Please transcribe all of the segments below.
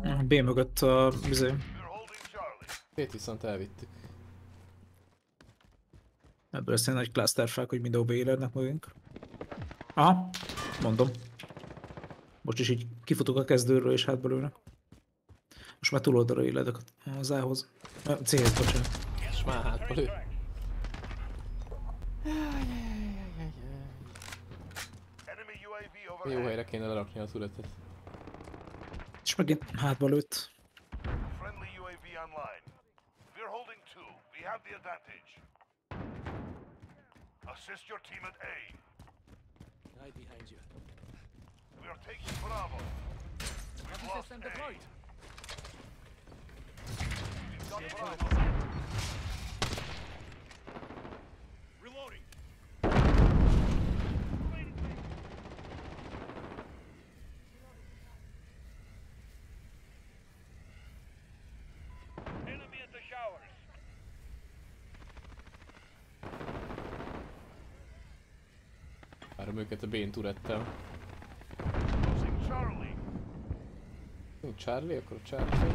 B mögött a bizony. Szét viszont elvittük. Ebből lesz egy nagy clusterfák, hogy mindenhol beélednek mögünk. Aha, mondom. Most is így kifutok a kezdőről és hátba lőnek. Most már túloldalra éledek az A-hoz. A C-hez, bocsánat. És már hátba lő. Jó helyre kéne lerakni a turetet. És megint hátba lőtt. Assist your team at A. Right behind you. We are taking Bravo. We've lost A. We've got Bravo. Reloading. Enemy at the showers. Várom őket a Bane turettel. Jó, Charlie? Akkor a Charlie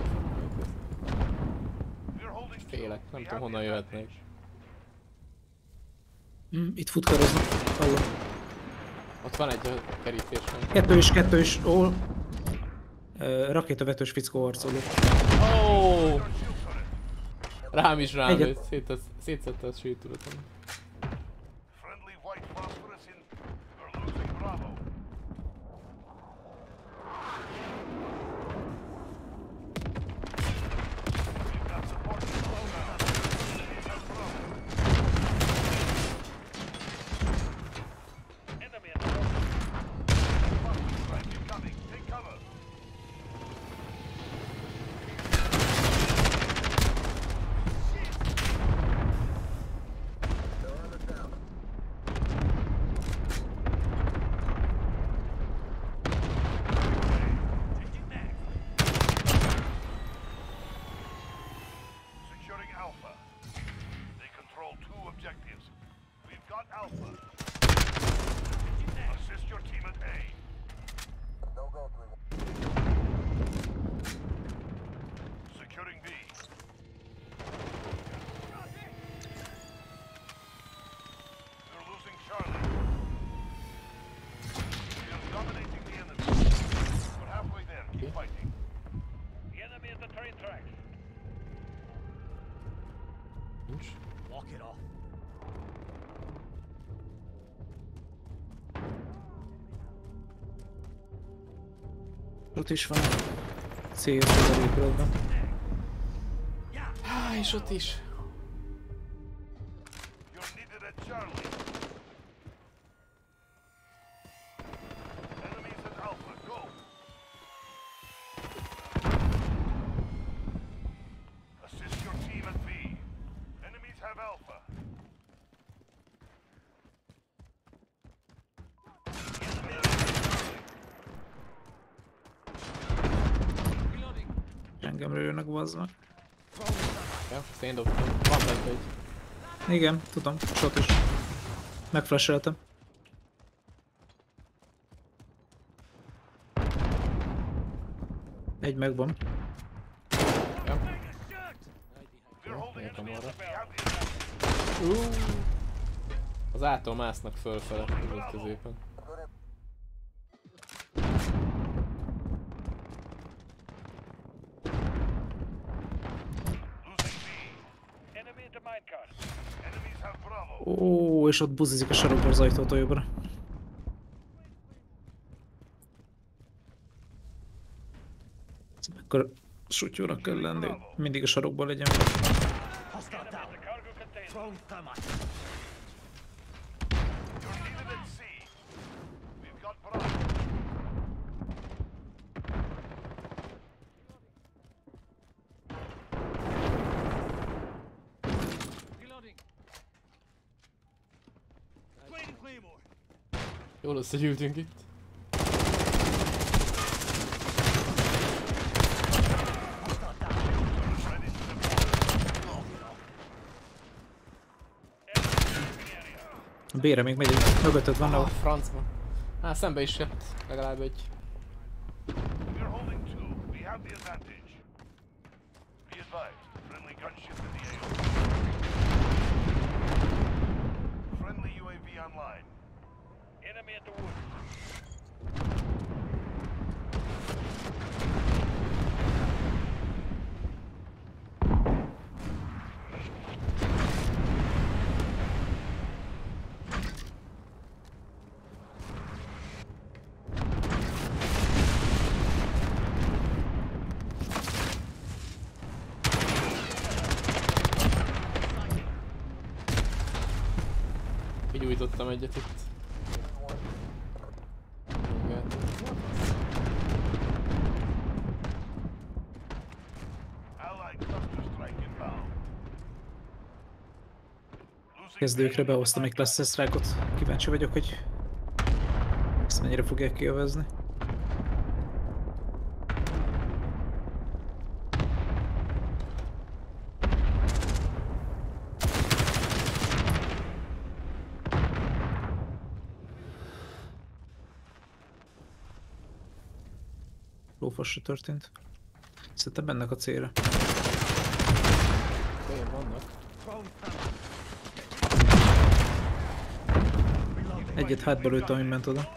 félek, nem tudom honnan jöhetnek. Itt futkaroznak. Hallom. Ott van egy a kerítésben. Kettő is. Ó. Rakétavetős fickó harcoló. Oh! Rám is Egyet. lőtt, szétszette a sűrűtudatom. Ott is van. C-hez az épületben. És ott is. Engem lőnek, bazd meg. Ja, széndobtam. Van bent egy. Igen, tudom, shot is. Megflasheltem. Egy megvan. Ja. Értem arra. Az ától másznak fölfele, között középen. Ó, és ott buzizik a sarokba az ajtótól jobbra. Akkor sutyónak kell lenni, hogy mindig a sarokban legyen. Jól összegyűltünk itt. A B-re még megy, mögötted van, ahol. Francba. Szembe is jött legalább egy. have the advantage. Be advised, friendly gunship in the AO. Friendly UAV online. Enemy at the woods. Kigyújtottam egyet itt. Allied cluster strike inbound. Losing Kezdőkre behoztam egy Cluster Strike-ot. Kíváncsi vagyok, hogy ezt mennyire fogják kielvezni. Lófasra történt. Szerintem mennek a célra. Olyan vannak. Egyet hátba lőtt, ami ment oda.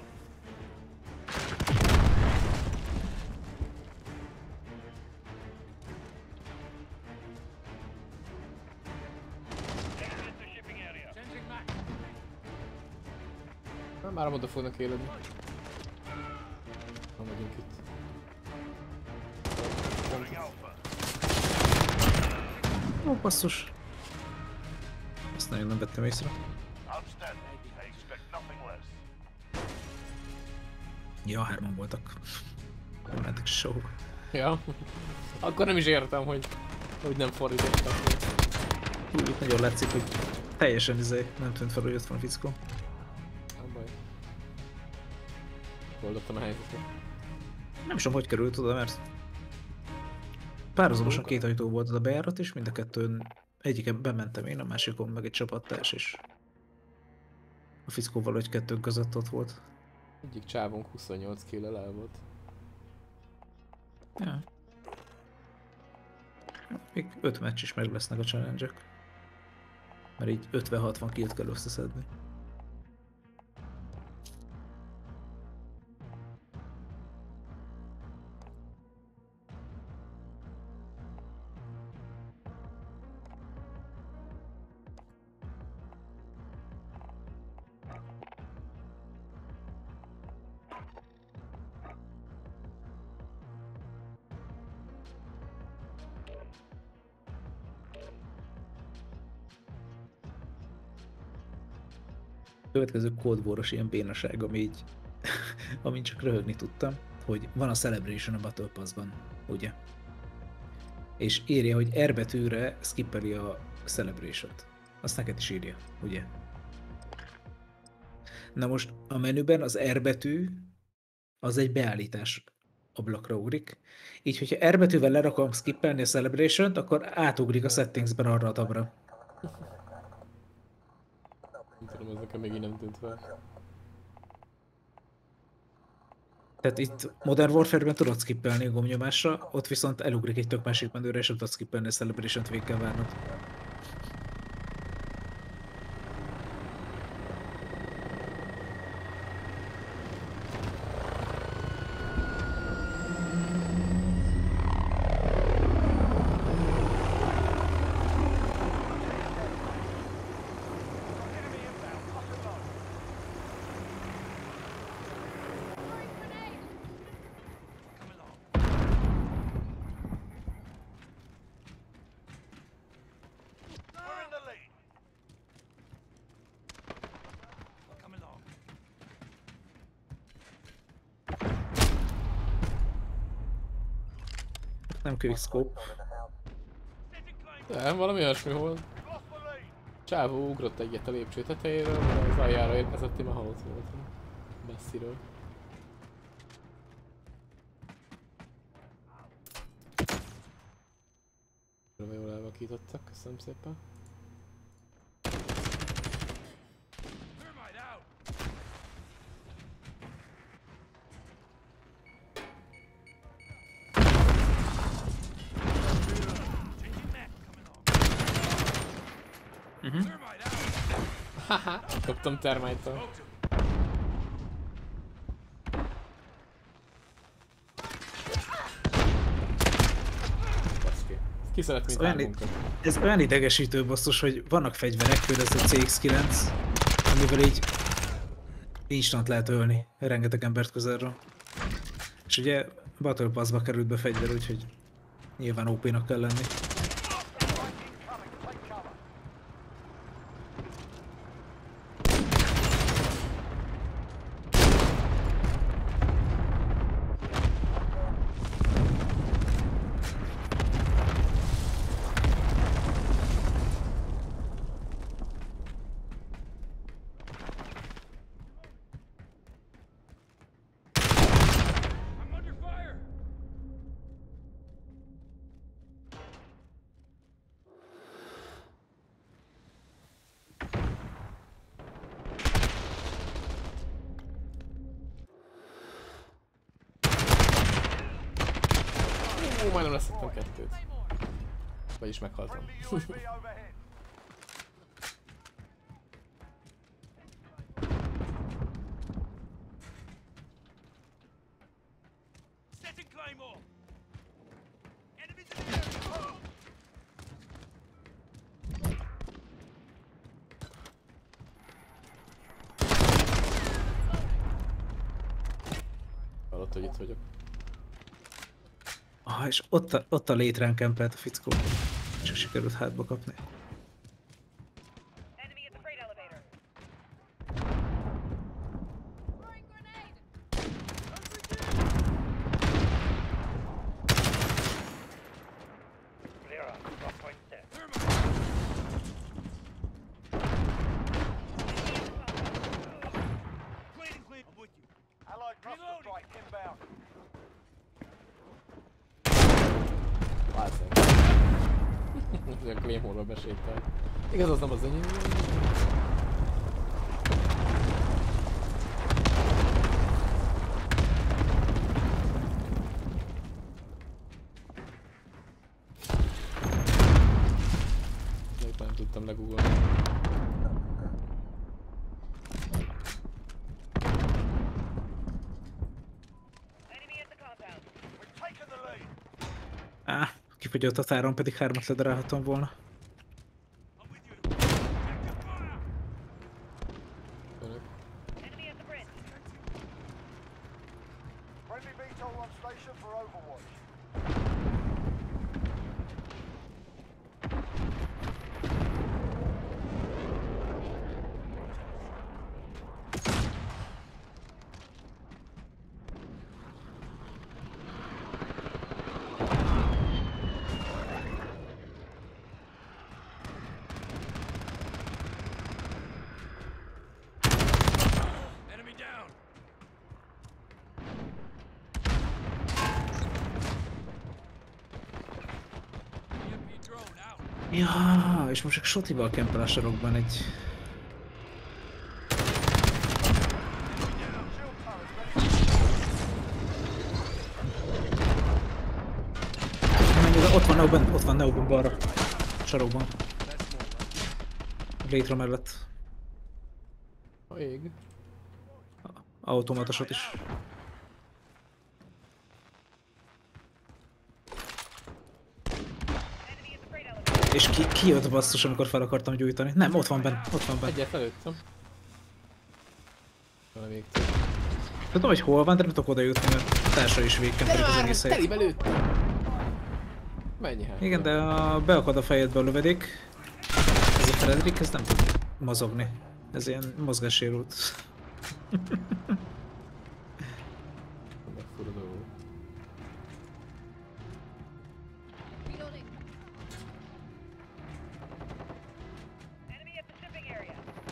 Már oda fognak éledni. Ha megyünk itt. Ó, basszus. Ezt nagyon nem vettem észre. Outstanding. I expect nothing less. Ja, hárman voltak. Nem mentek sehova. Ja. Akkor nem is értem, hogy nem fordítottak. Itt nagyon látszik, hogy teljesen nem tűnt fel, hogy ott van a fickó. Nem baj. Oldottam a helyzetet. Nem is tudom, hogy került oda, mert párhuzamosan két ajtó volt az a bejárat, és mind a kettőn egyiken bementem én, a másikon meg egy csapattárs, és a fickóval hogy kettőnk között ott volt. Egyik csávunk 28 kill-el el volt. Ja. Még 5 meccs is meg lesznek a challenge-ek. Mert így 50-60 killt kell összeszedni. Következő Cold War-os ilyen bénaság, ami így, amin csak röhögni tudtam, hogy van a Celebration a Battle Pass-ban, ugye? És írja, hogy R betűre skippeli a Celebration-t. Azt neked is írja, ugye? Na most a menüben az R betű az egy beállítás ablakra ugrik. Így, hogyha R betűvel lerakom skippelni a Celebration-t, akkor átugrik a settingsben arra a tabra. Nem tudom, ez nekem még így nem tűnt fel. Tehát itt Modern Warfare-ben tudod skippelni a gombnyomásra, ott viszont elugrik egy tök másik menüre, és tudod skippelni a Celebration-t, végig kell várnod. We're in the lead. Nem quickscope. Nem, valami olyasmi volt. Lost the lead. Csávó ugrott egyet a lépcső tetejéről, mert az aljára érkezett, én már halott voltam. Messziről. Jól elvakítottak, köszönöm szépen. Haha, kaptam termite-től. Baszki. Ki szeret mint hármunkat? Ez olyan idegesítő basszus, hogy vannak fegyverek, például ez a CX-9, amivel így instant lehet ölni rengeteg embert közelről. És ugye Battle Pass-ba került be fegyver, úgyhogy nyilván OP-nak kell lenni. Majdnem leszettem kettőt. Vagyis meghaltam. UAV overhead. Setting Claymore. Enemies in the area. Hallott, hogy itt vagyok. Ah, és ott a létrán kempelt a fickó. Csak sikerült hátba kapni. Enemy at the freight elevator. Throwing grenade. Clear up. Rock point set. Clean, clean. I'm with you. Allied cluster strike inbound. Válszeg. A Claymore-ról besétál. Igaz, az nem az enyém. Még már nem tudtam legugolni. Enemy at the compound. We've taken the lead. Á, kifogyott a táron, pedig 3-at ledarálhattam volna. I'm with you. Active fire. Önök. Enemy at the bridge. Friendly VTOL on station for Overwatch. Enemy down. EMP drone out. Ja, és most csak Sotival kempel a sarokban egy... Menj, ott van Neoben balra. Sarokban. A létra mellett. A ég. Automatasot is. Enemy at the freight elevator. És ki jött basszus, amikor fel akartam gyújtani? Nem, ott van benn, ott van benn. Egyet előttem. Van a végtől. Tudom, hogy hol van, de nem tudok oda jutni, mert társa is végkentelik az egész helyet. Telibe lőttem! Menj hát. Igen, de ha beakad a fejedbe a lövedék, ez a Fredrik, ez nem tud mozogni. Ez ilyen mozgássérült. Megfura dolgok. Reloading. Enemy at the shipping area.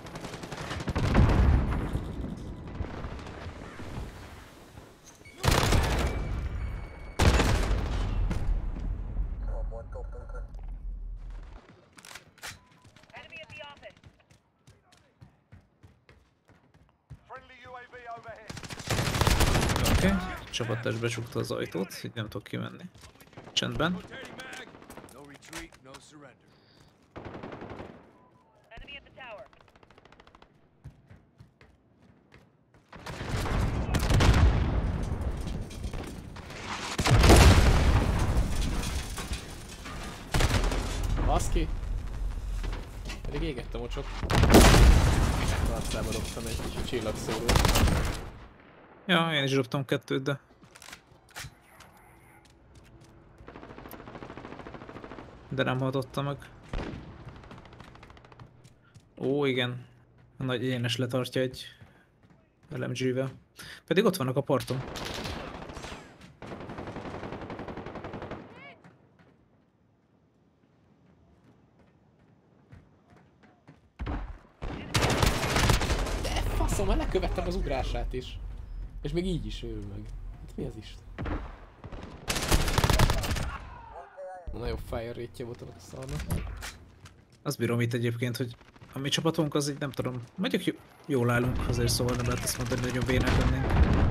Enemy at the office. Friendly UAV overhead. Oké, csapattárs becsukta az ajtót, így nem tudok kimenni. Csendben. No retreat, no surrender. Baszki! Pedig égett a mocsok. Arcába dobtam egy kicsit csillagszórót. Ja, én is dobtam 2, de... De nem hatotta meg. Ó, igen. A nagy egyenes letartja egy LMG-vel. Pedig ott vannak a parton. Faszom, már lekövettem az ugrását is. És még így is őrül meg. Hát mi az Isten? Nagyobb fire rate-je volt a szarnak. Azt bírom itt egyébként, hogy a mi csapatunk az így nem tudom, mondjuk jól állunk azért, szóval nem lehet azt mondani, hogy nagyon bénák lennénk.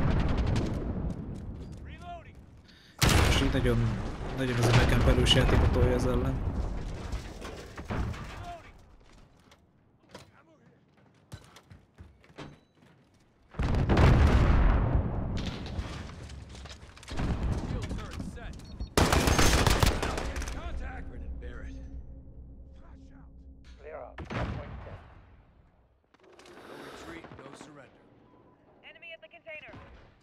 És így nagyon az a bekempelős játékot tolja ez ellen. Enemy at the container.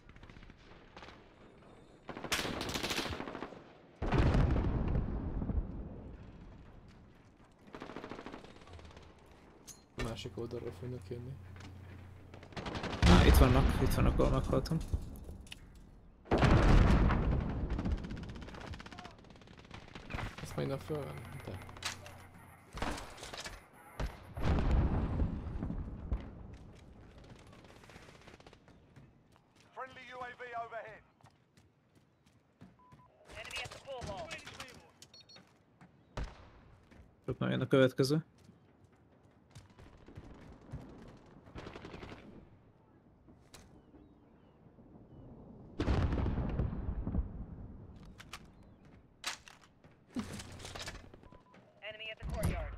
A másik oldalról fognak jönni. Itt vannak, ahol meghaltam. Ezt majd nap föl? De. Friendly UAV overhead. Enemy at the bull hall. Csak nagyon jön a következő. Enemy at the courtyard.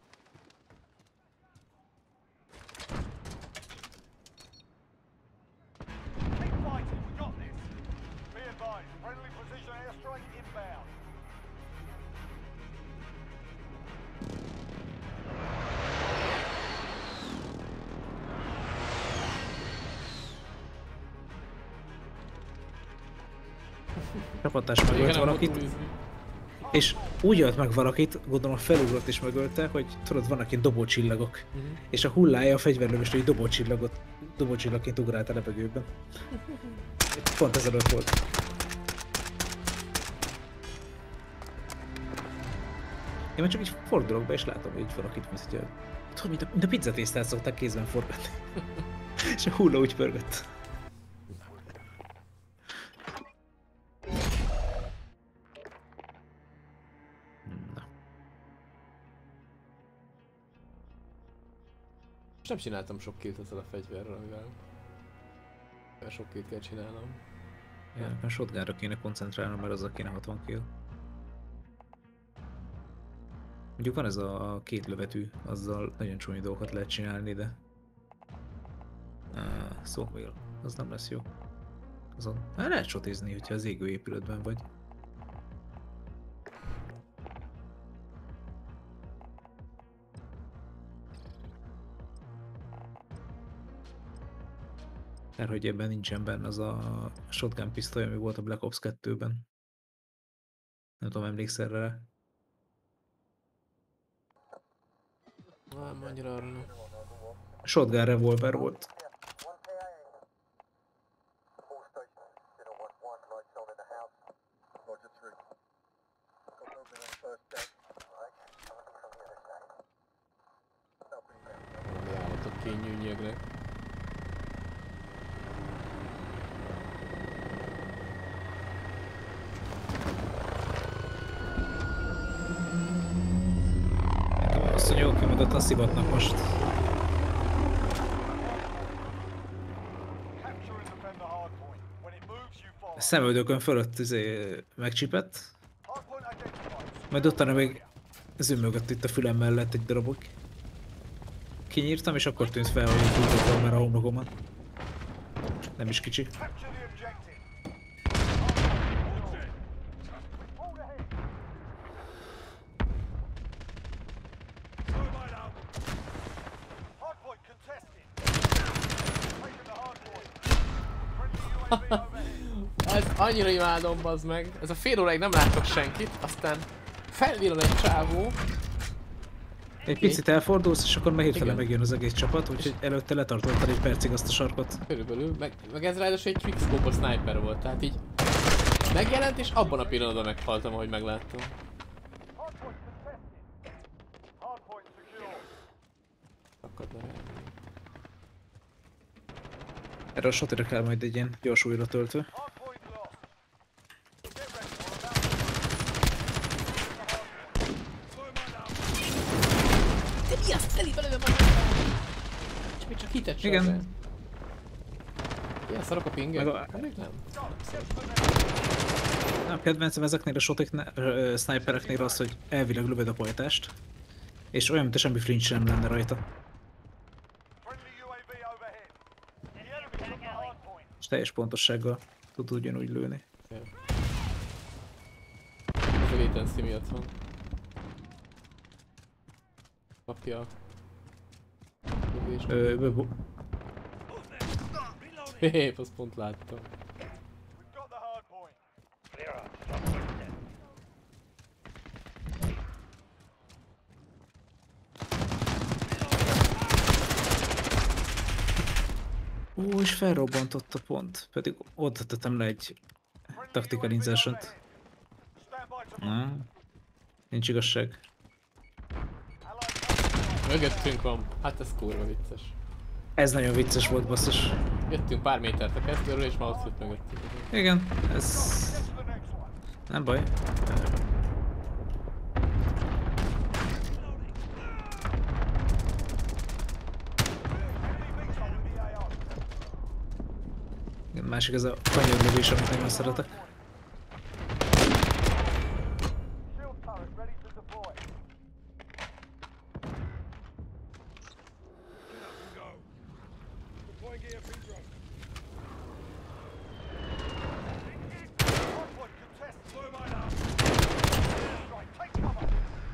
Keep fighting, we got this. Be advised, friendly precision airstrike inbound. Csapatás megölt valakit, és úgy ölt meg valakit, gondolom felugrott és megölte, hogy tudod, vannak ilyen dobócsillagok. És a hullája a fegyverlövést, hogy dobócsillagként ugrált a levegőben. Pont ezelőtt volt. Én már csak így fordulok be és látom, hogy így valakit, mint hogy mint a pizzatésztát szokták kézben forgatni. És a hulla úgy pörgött. És nem csináltam sok killt ezzel a fegyverrel, amivel sok killt kell csinálnom. Ja, nekem shotgunra kéne koncentrálnom, mert azzal kéne 60 kill. Mondjuk van ez a 2 lövetű, azzal nagyon csúnya dolgokat lehet csinálni, de... Szóval az nem lesz jó. Azon lehet sotézni, hogyha az égő épületben vagy. Mert hogy ebben nincsen benne az a shotgun pisztoly, ami volt a Black Ops 2-ben. Nem tudom, emlékszel rá? Nem, annyira arra nem. Shotgun revolver volt. Valami állatok kényűnyegnek. Azt, hogy jól kimondottan szivatnak most. Capture and defend the hardpoint. When it moves, you follow. Szemöldökön fölött megcsipett. Hardpoint identified. Majd utána még zümmögött itt a fülem mellett egy darabok. Kinyírtam, és akkor tűnt fel, hogy túltottam már a homlokomon. Nem is kicsi. Capture the objective. Hold ahead. Ezt annyira imádom, bazd meg. Ez a fél óráig nem látok senkit, aztán felvillan egy csávó. Egy picit elfordulsz, és akkor meg hirtelen Igen. megjön az egész csapat, úgyhogy előtte letartottad egy percig azt a sarkot. Körülbelül, meg ez ráadásul egy quickscope sniper volt, tehát így megjelent, és abban a pillanatban meghaltam, ahogy megláttam. Hardpoint contested. Hardpoint secure. Akadna rá. Erre a shotira kell majd egy ilyen gyors újra töltő. Hardpoint lost. Get ready. We're about to De mi az? Teli belőle van! És még csak hitet sem. Igen. Ilyen szarok a pingek? Meg a- Hát még nem. Nem, kedvencem ezeknél a snipereknél az, hogy elvileg lövöd a pajtást, és olyan, mint a semmi flinch sem lenne rajta. friendly UAV overhead. The Enemy enemy took attack the alley. hardpoint. És teljes pontossággal tud ugyanúgy lőni. Ez a latency miatt van. Kapja. Lövés. Épp, azt pont láttam. We've got the hardpoint. Clear up. Stop footsteps. Ó, és felrobbantott a pont, pedig oda tettem le egy Friendly tactical UAV insertion. overhead. Stand by to Na, nincs igazság. allied counter. Mögöttünk van. Hát ez kurva vicces. Ez nagyon vicces volt, basszus. Jöttünk pár métert a kezdőről, és már ott jött mögöttünk. Igen, ez Get to the next one. nem baj. Enemy VTOL in the AO. Igen, másik ez a kanyarlövés, amit nagyon szeretek. Shield turret ready to deploy. Hardpoint contested. Strike, take cover.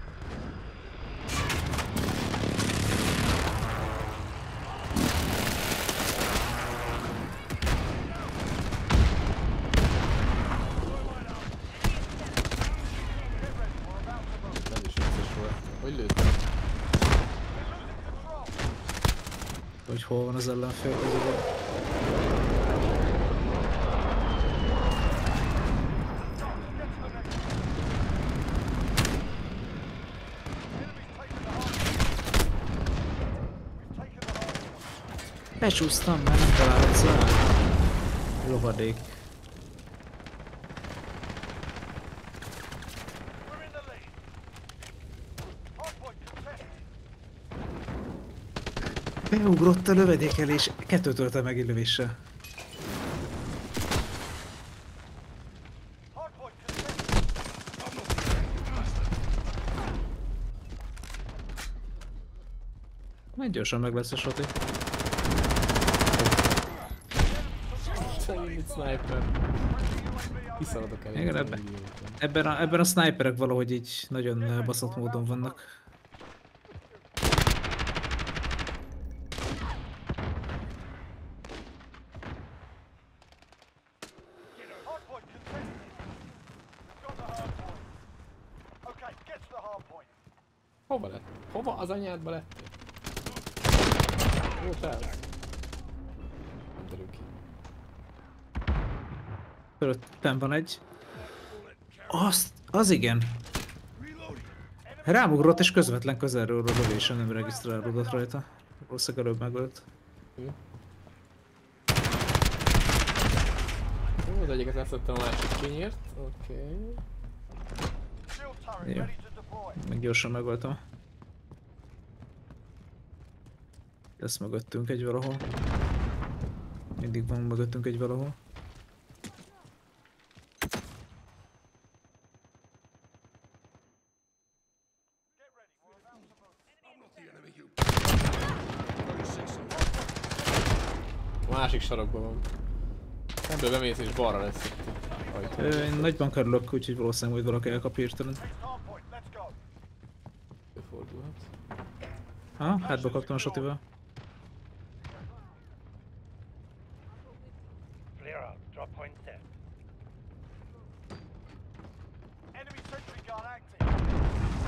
Ez is vicces volt. Hogy lőttem? Hogy hol van az ellenfél közül. Becsúsztam, mert nem találod rá. Lovadék. We're in the lead. Hardpoint contested. Beugrott a lövedékelés, kettőt ölte meg egy lövéssel. Hardpoint contested. Majd gyorsan meg lesz a soti. Szegény sniper. Kiszaladok el. Igen, ebben a sniperek valahogy így nagyon baszott módon vannak. Hardpoint contested. We've got the hardpoint. Okay, get to the hardpoint. Hova lett? Hova az anyádba lettél? Jó, fel. Nem derül ki. Fölöttem van egy. Az igen. Rámugrott és közvetlen közelről a lövésen nem regisztrálódott rajta. Valószínűleg előbb megölt. Jó, az egyiket leszettem a másik csinyért. Oké. Shield turret Yeah. ready to deploy. Meg gyorsan megöltem. Lesz mögöttünk egy valahol. Mindig van mögöttünk egy valahol. A másik sarokban van. Ebből bemész és balra lesz itt a ajtó. Én nagyban körülök, úgyhogy valószínűleg majd valaki elkapja hirtelen. Hardpoint, let's go. Fordulhat. Ha, hátba kaptam a sotival. Clear out. gun active.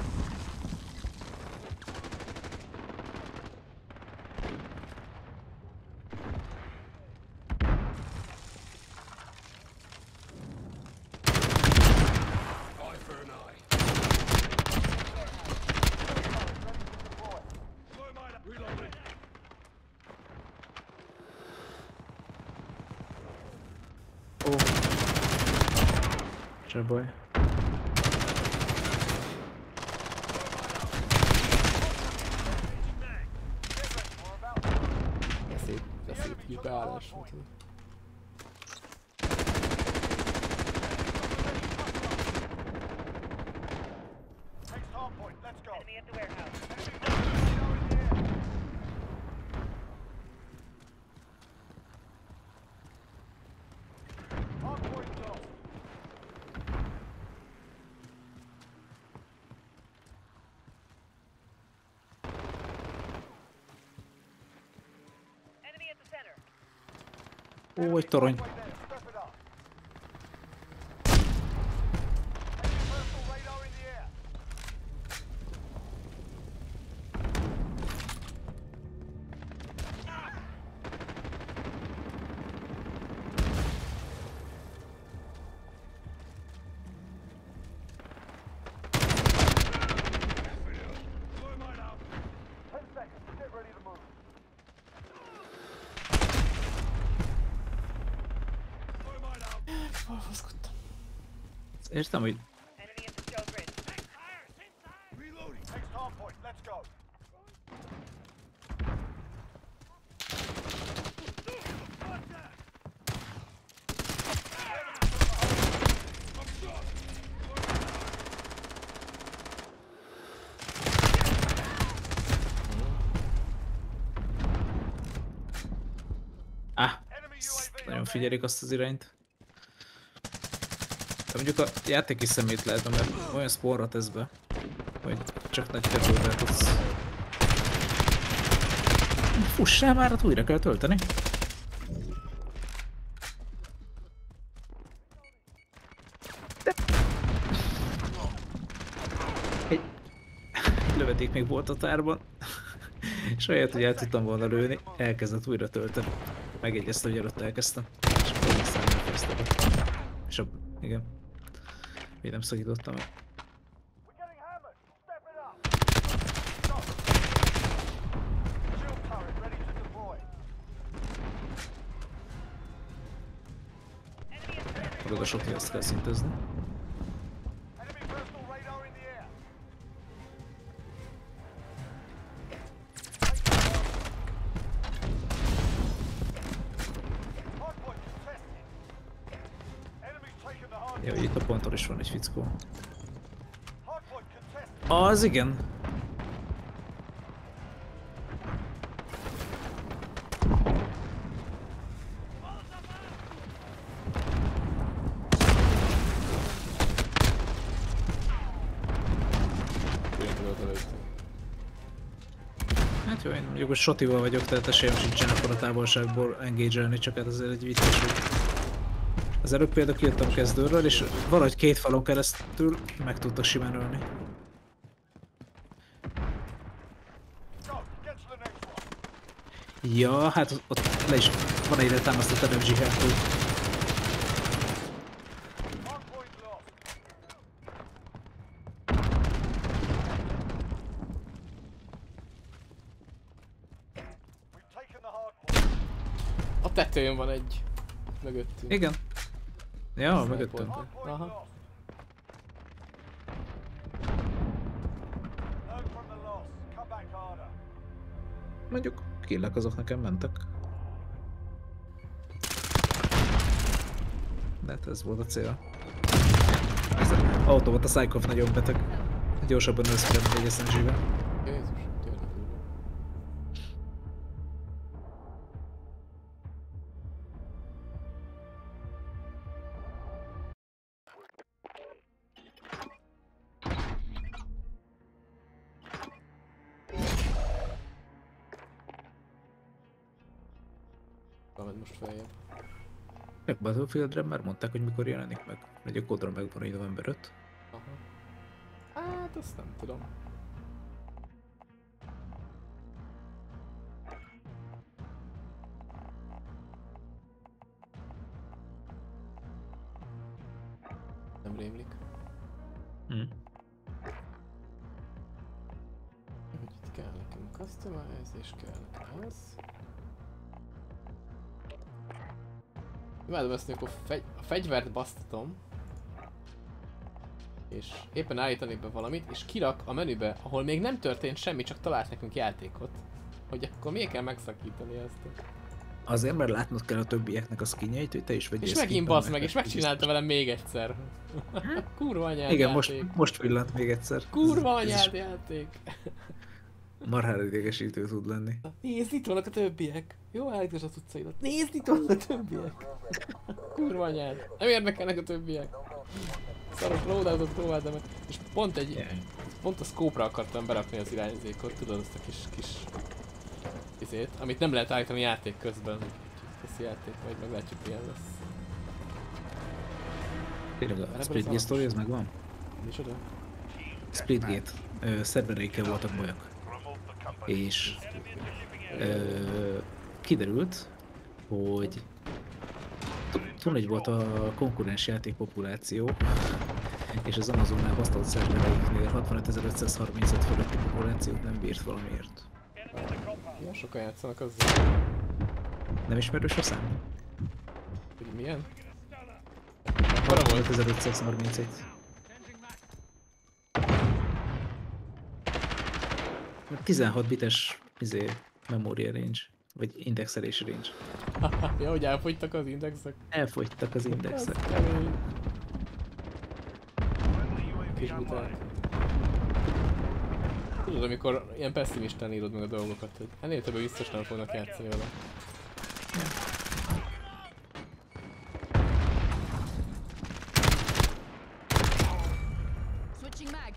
Eye for an eye. Reloading. Ó. Se baj. De szép így beállás volt. Next hard point, let's go. Enemy at the warehouse. Hard point lost. Enemy at the center. Ó, egy torony. Halfway there, step it up. Enemy personal radar in the air. Blow mine out. 10 seconds, get ready to move. Blow mine out. Falfaszkodtam. Értem, hogy Enemy at the stone bridge. Reloading. Next hard point, let's go. I'm shot. Enemy UAV nagyon on figyelik azt az irányt. De mondjuk a játék is szemét lehet, mert olyan spórra tesz be, hogy csak nagy területre tudsz. Fussál már, hát újra kell tölteni. De... Egy lövedék még volt a tárban. És ahelyett, hogy el tudtam volna lőni, elkezdett újra tölteni. Megjegyezte, hogy előtt elkezdtem. És akkor aztán elkezdtem. És igen. Még nem szakítottam el. We're getting hammered. Step it up. Go. Shield turret ready to deploy. Enemy at the center. Tudod, a sok ezt kell szintezni. Enemy personal radar in the air. Hard point contested. Enemy's taken the hard Jó, point. itt a ponton is van egy fickó. Hard point contested. Az igen. Én tudod előtt. Hát jó, én mondjuk, hogy sotival vagyok, tehát esélyem sincsen akkor a távolságból engage-elni, csak hát azért egy vicces, hogy az előbb például kijöttem kezdőről, és valahogy két falon keresztül meg tudtak simán ölni. Go. Get to the next one. Ja, hát ott le is van egyre támasztott energy hátul. Hard point lost. We've taken the hard point. A tetőn van egy. Mögöttünk. Igen. Ja, mögöttem. Hard point Aha. lost. Learn from the loss. Come back harder. Mondjuk killek azok nekem mentek. De hát ez volt a cél. Ez az automata Psychoff nagyon beteg. Gyorsabban összekerül, mint egy SMG-ben. Jézus, tényleg durva. Valamit most feljebb. Meg Battlefieldre már mondták, hogy mikor jelenik meg. Egy a kódra megvan, hogy november 5. Aha. Hát azt nem tudom. Nem rémlik. Hm. Hogy itt kell nekünk customize és kell nekem az. Imádom ezt, amikor a fegyvert basztatom. És éppen állítani be valamit, és kirak a menübe, ahol még nem történt semmi, csak talált nekünk játékot. Hogy akkor miért kell megszakítani ezt? Azért, mert látnod kell a többieknek a skinjeit, hogy te is vegyél És megint skinben, basz meg, mert és megcsinálta velem még egyszer. Kurva anyád Igen, játék. most villant még egyszer. Kurva Ez is anyád játék. marhára idegesítő tud lenni. Nézd, itt vannak a többiek. Jó, állítás a cuccaidat. Nézd, itt vannak a többiek. Kurva anyád. Nem érdekelnek a többiek. Szaros loadoutot próbáltam meg. És pont a scope-ra akartam berakni az irányzékot, tudod, azt a kis izét, amit nem lehet állítani játék közben. Teszi játék, majd meglátjuk milyen lesz. Tényleg a Splitgate story, ez megvan? Micsoda? Splitgate. Szervereikkel voltak bajok. És kiderült, hogy túl nagy volt a konkurens játék populáció, és az Amazonnál használt szervereiknél 65.535 fölötti populációt nem bírt valamiért. Ja, sokan játszanak azzal. Nem ismerős a szám? Hogy milyen? 65.531. 16 bites memoria range, vagy indexelési range. Ja, hogy elfogytak az indexek. Elfogytak az indexek. Ez kemény. Kis buták. Tudod, amikor ilyen pessimistán írod meg a dolgokat, hogy ennél többet biztos nem fognak játszani vele. Switching mag.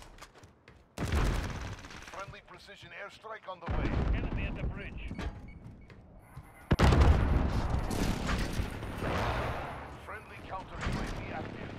Friendly precision airstrike on the way. Enemy at the bridge. Friendly counter UAV active.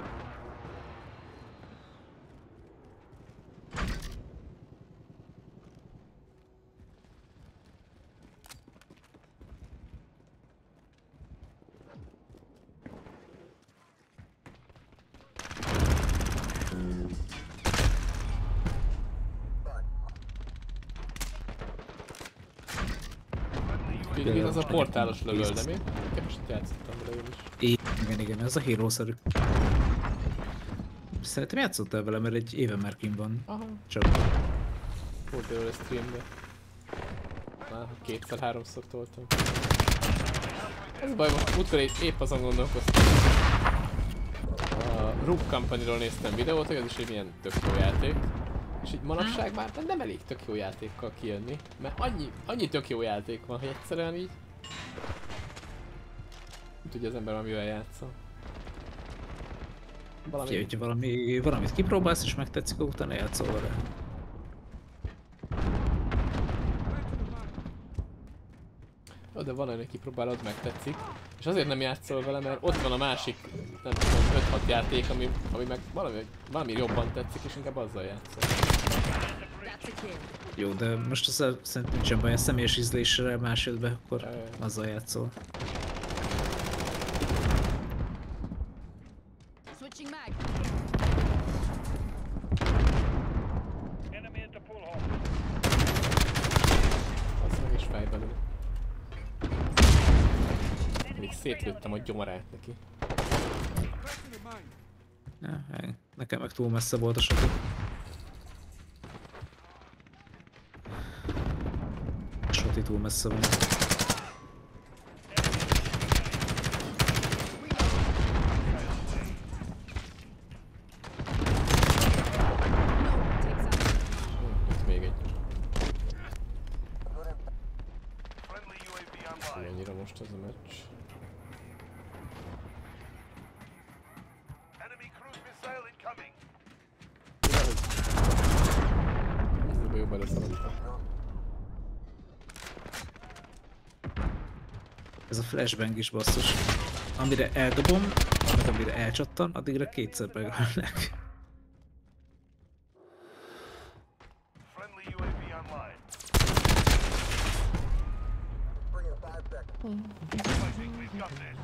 Végül az a portálos lövöl, nem én? Keveset játszottam vele én is. Igen, ez a hero-szerű. Szerintem játszottál vele, mert egy éve már kint van. Aha. Csak Volt belőle streambe. Már kétszer-háromszor toltam. Ez a baj, most múltkor épp azon gondolkoztam. A Rook Company-ról néztem videót, hogy az is egy milyen tök jó játék. És így manapság már nem elég tök jó játékkal kijönni, mert annyi tök jó játék van, hogy egyszerűen így... Nem tudja az ember valamivel játszol. ki, hogyha valamit kipróbálsz és megtetszik, akkor utána játszol vele. Jó, de van olyan, kipróbálod, megtetszik. És azért nem játszol vele, mert ott van a másik, nem tudom, 5-6 játék, ami meg valami jobban tetszik, és inkább azzal játszol. That's a kill. Jó, de most szerintem nincsen baj, a személyes ízlésre másodbe, akkor azzal játszol. Switching mag. Enemy at the pool hall. Az meg is fejbe lő. Még szétlőttem a gyomrát neki. Ja, nekem meg túl messze volt a sokat. A soti túl messze van. Itt még egy. Friendly UAV online. Mennyire most ez a meccs? Enemy cruise missile incoming. Ezzel jó beleszaladtam. Ez a flashbang is basszus. Amire eldobom, meg amire elcsattan, addigra kétszer megölnek. Friendly UAV online. Fighting, we've got this.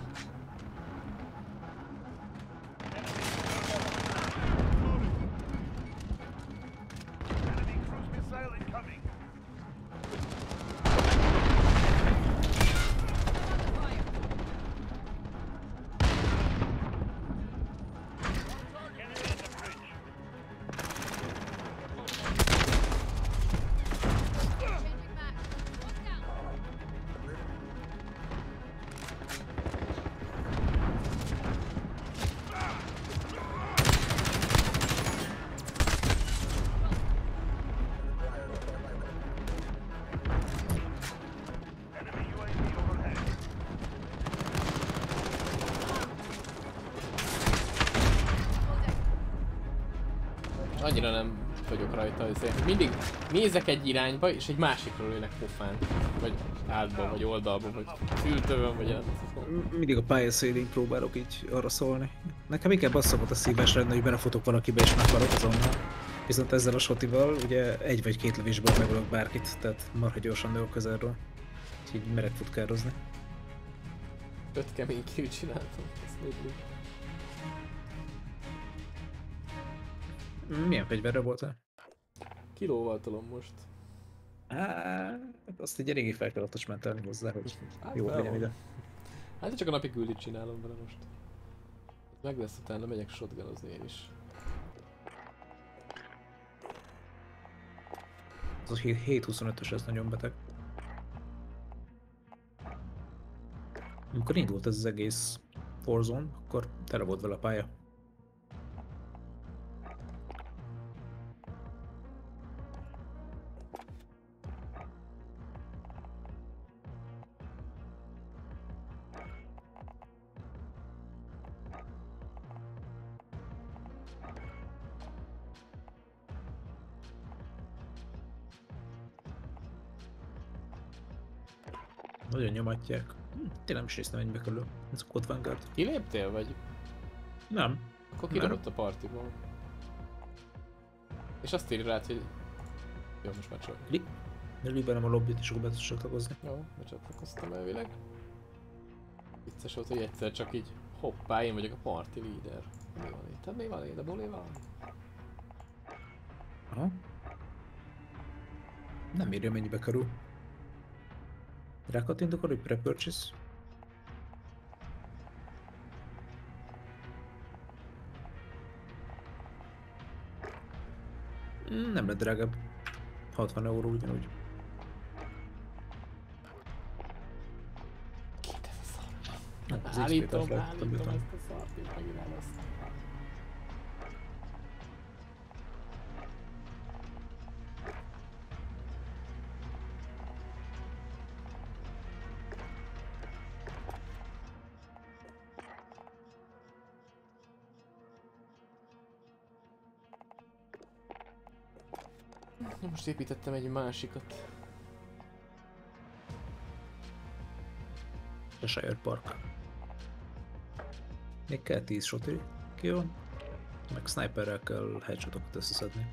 Enemy cruise missile incoming. Fire. Enemy at the bridge. Changing mag. One down. Enemy UAV overhead. Annyira nem vagyok rajta, azért mindig nézek egy irányba, és egy másikról lőnek pofán. Vagy hátba, vagy oldalba, vagy fültőn, vagy nem tudom. Mindig a pályaszélén próbálok így arra szólni. Nekem inkább az szokott a szíves lenni, hogy belefutok valakibe és meghalok azonnal. Viszont ezzel a shotival ugye egy vagy két lövésből megölök bárkit, tehát marha gyorsan nő közelről. Így merek futkározni. 5 kemény kill csináltam, ezt lőtt. Milyen fegyverre voltál? Kilóval tolom most. Hát, azt egy eléggé fel kellett osmentelni hozzá, hogy Hát jó fel legyen van. ide. Hát csak a napi küldit csinálom vele most. Meg lesz, utána megyek shotgunozni én is. Az a 7.25-ös, ez nagyon beteg. Amikor indult ez az egész Warzone, akkor tele volt vele a pálya. Nagyon nyomatják. Tényleg nem is néztem ennyibe körül. Ez a Code Vanguard. Kiléptél vagy? Nem. Akkor Nem. kidobott a partiból. És azt írja rád, hogy... Jó, most már csak. Liberem a lobbit és akkor be tudsz csatlakozni. Jó, becsatlakoztam elvileg. Vicces volt, hogy egyszer csak így hoppá, én vagyok a party leader. Mi van itt? Hát mi van itt? A buli van? Aha. Nem írja mennyibe kerül. Rákattintok arra, hogy pre-purchase? Nem lett drágább. 60 euró ugyanúgy. Két ez a szar. Nem, az XP-t Állítom elfelejtettem ezt betenni. a szart, és megint elvesztem. Most építettem egy másikat. A Shire Park. Még kell 10 shotri. Jó. Meg sniperrel kell headshotokat összeszedni.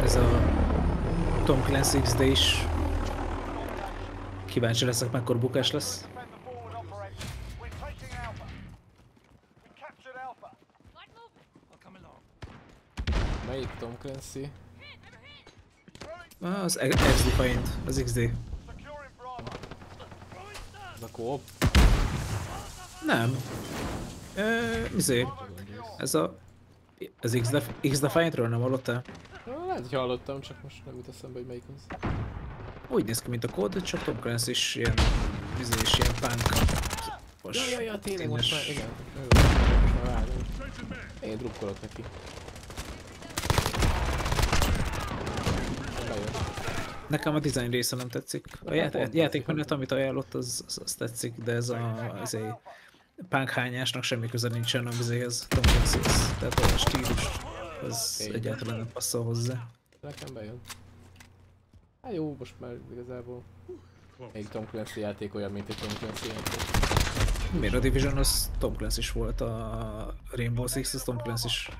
ez a Tom Clancy XD is. Kíváncsi leszek, mekkora bukás lesz. Defend the forward operation. We're taking Alpha. We captured Alpha. Light movement. I'll come along. Melyik Tom Clancy? Az X-Defiant, az XD. Securing Bravo. Ez a co-op? Nem. Mizé? Ez a... Az X-Defiantről nem hallottál? Lehet, hogy hallottam, csak most nem jut eszembe, hogy melyik az. Úgy néz ki, mint a kód, csak Tom Clancy is ilyen... Mizé is ilyen punk. Ja, tényleg most már, igen. Jó, most már vágom. Én drukkolok neki. Bejön. Nekem a design része nem tetszik. A játékmenet, amit ajánlott, az tetszik, de ez a punk hányásnak semmi köze nincsen a vizéhez, Tom Clancyhez. Tehát a stílus, az egyáltalán nem passzol hozzá. Nekem bejön. Hát jó, most már igazából még Tom Clancy játék olyan, mint egy Tom Clancy játék. Miért a Division az Tom Clancy is volt, a Rainbow Six az Tom Clancy is.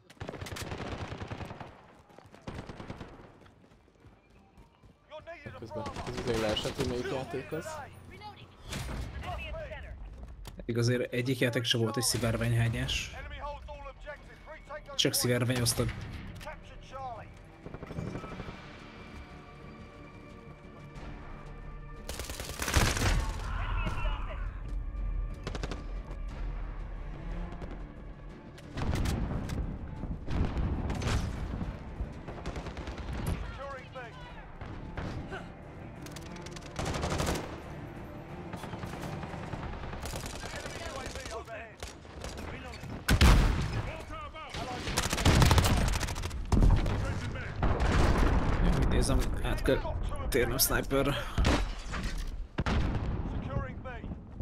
You're needed at Közben Bravo. ez azért leesett, hogy melyik játék az. Enemy in the center. Pedig azért egyik játék sem volt egy szivárványhányás. Enemy holds all objectives. Retake those Csak points. szivárványoztak. Captured Charlie. Securing B. Enemy UAV overhead. Én úgy nézem, át kell térnem sniperre. Securing B.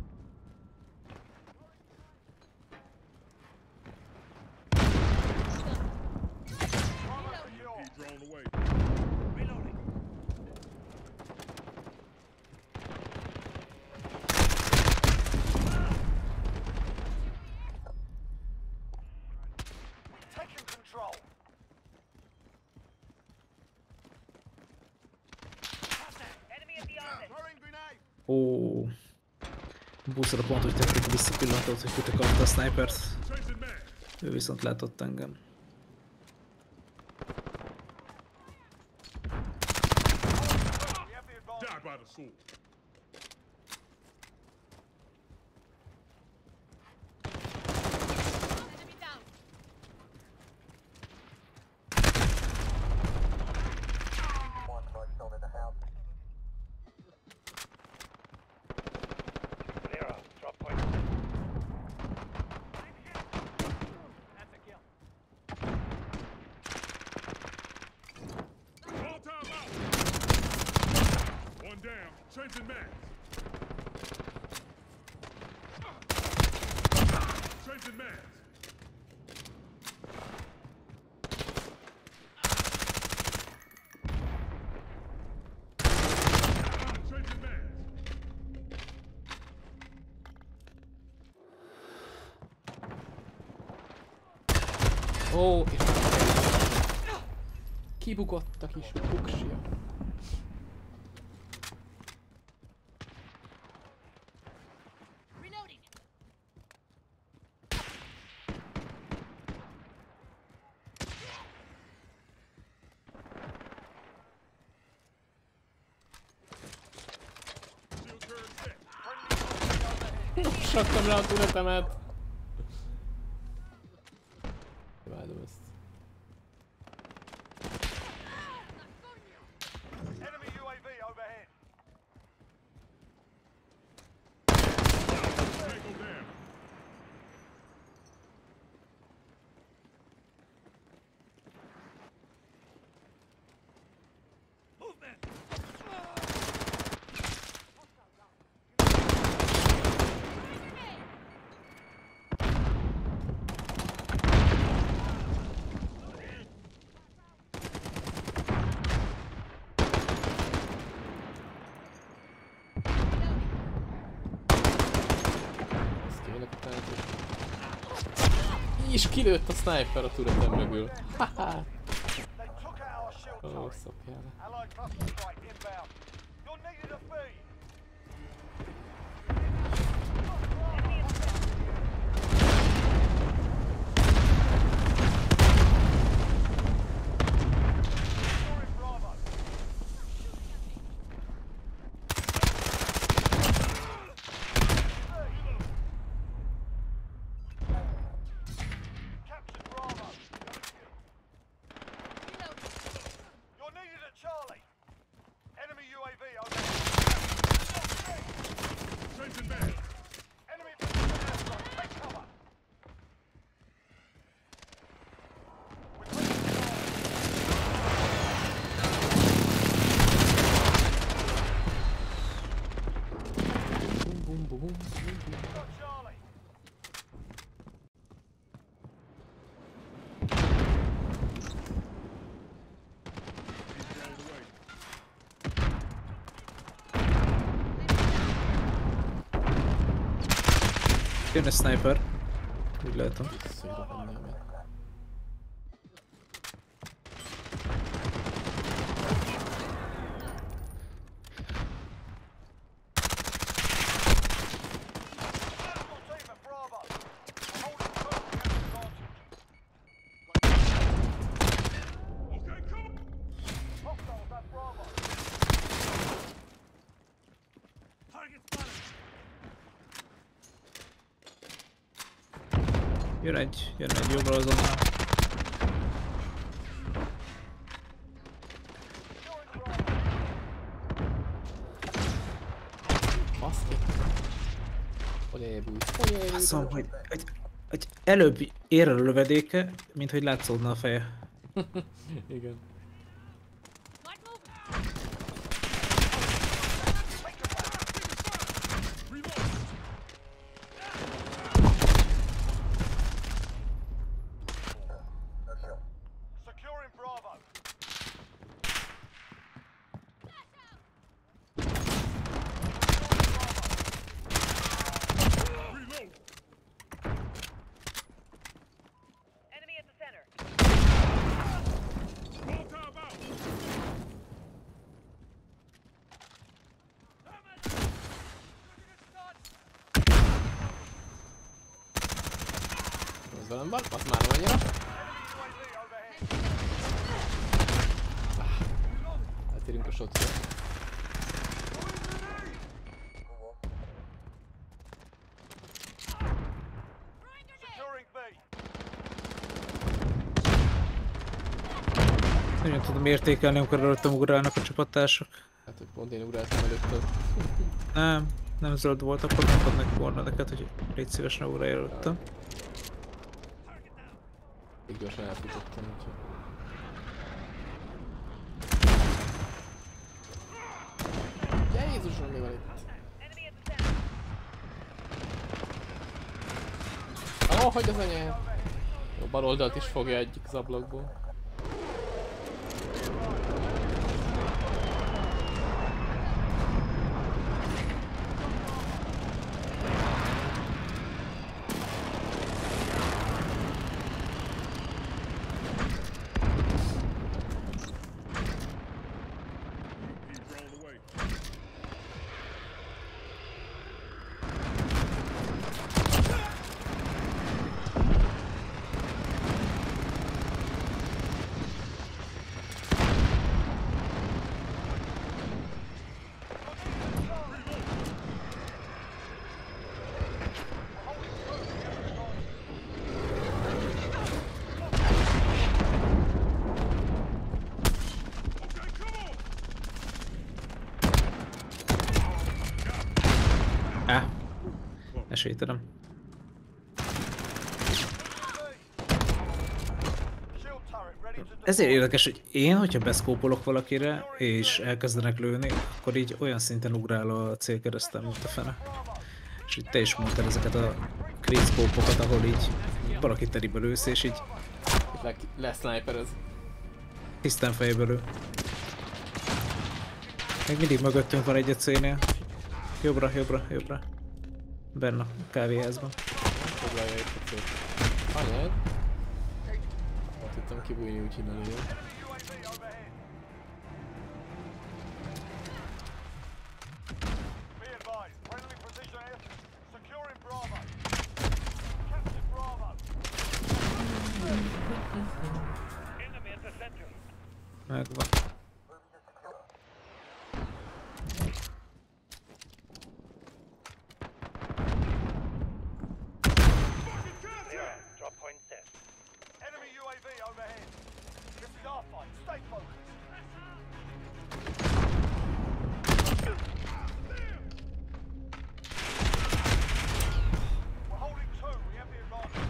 Secure. Drone away. Taking control. Enemy at the office. Throwing grenade. Ó. Buszra pont úgy tették visszapillantót, hogy kitakarta a snipert. Chasing man. Ő viszont látott engem. We have the advantage. Die by the sword. Enemy down. Clear. Drop point. That's a kill. All time out. One down. Changing man. Changing man. Changing man. Ó, és kibukott a kis buksia. Reloading. Shield turret set. Saktam le a tünetemet. Imádom ezt. Enemy UAV overhead. Tango down. Ezt kimenek utána. És kilőtt a sniper a turretem mögül. Haha. They took out our shield Ó, szopjál le. Allied cluster strike inbound. You're needed at B. Securing Bravo. Captured Bravo. You're needed at Charlie. Enemy UAV over. Changing mag. Enemy airstrike. Take cover. We're taking Charlie. Boom, boom, boom, boom, boom. Got Charlie. Rolled away. Jön a sniper. Úgy látom. Visszaírok mindenben. Your team at Bravo. Holding firm advantage. Okay, come on. Hostiles at Bravo. Target spotted. Jön egy jobbra azonnal. Securing Bravo. Baszki. Hol elbújt? Hol elbújt? Szóval, hogy előbb ér a lövedéke, mint hogy látszódna a feje. Igen. Light movement. Reload. Securing Bravo. Reload. Enemy at the center. All time out. Az velem van? Az már nem annyira. UAV overhead. Eltérünk a shotról. Securing B. Nagyon tudom értékelni, amikor előttem ugrálnak a csapattársak. Hát, hogy pont én ugráltam előtted. Nem zöld volt, akkor nem adnak volna neked, hogy légy szíves, ne ugrálj előttem. Még gyorsan elfutottam, úgyhogy... Jézusom, mi van itt? Enemy at the center. Hogy az anyád? Jó, bal oldalt is fogja egyik az ablakból. He's rolled away. Okay, come on. Esélytelen. Shield turret ready to deploy. Ezért érdekes, hogy én, hogyha beszkópolok valakire, és elkezdenek lőni, akkor így olyan szinten ugrál a célkeresztem, mint a fene. És így te is mondtad ezeket a krészkópokat, ahol így valaki teribe lősz, és így Leszniperez. tisztán fejbe lő. Még mindig mögöttünk van egy a C-nél. Jobbra, jobbra, jobbra. Benne a kávéházban. Foglalja itt a célt. Anyád? Ott tudtam kibújni, úgy innen jön. UAV overhead. házba. Drop point set. Enemy UAV overhead. This is our fight. Stay focused. We're holding two. We have the advantage.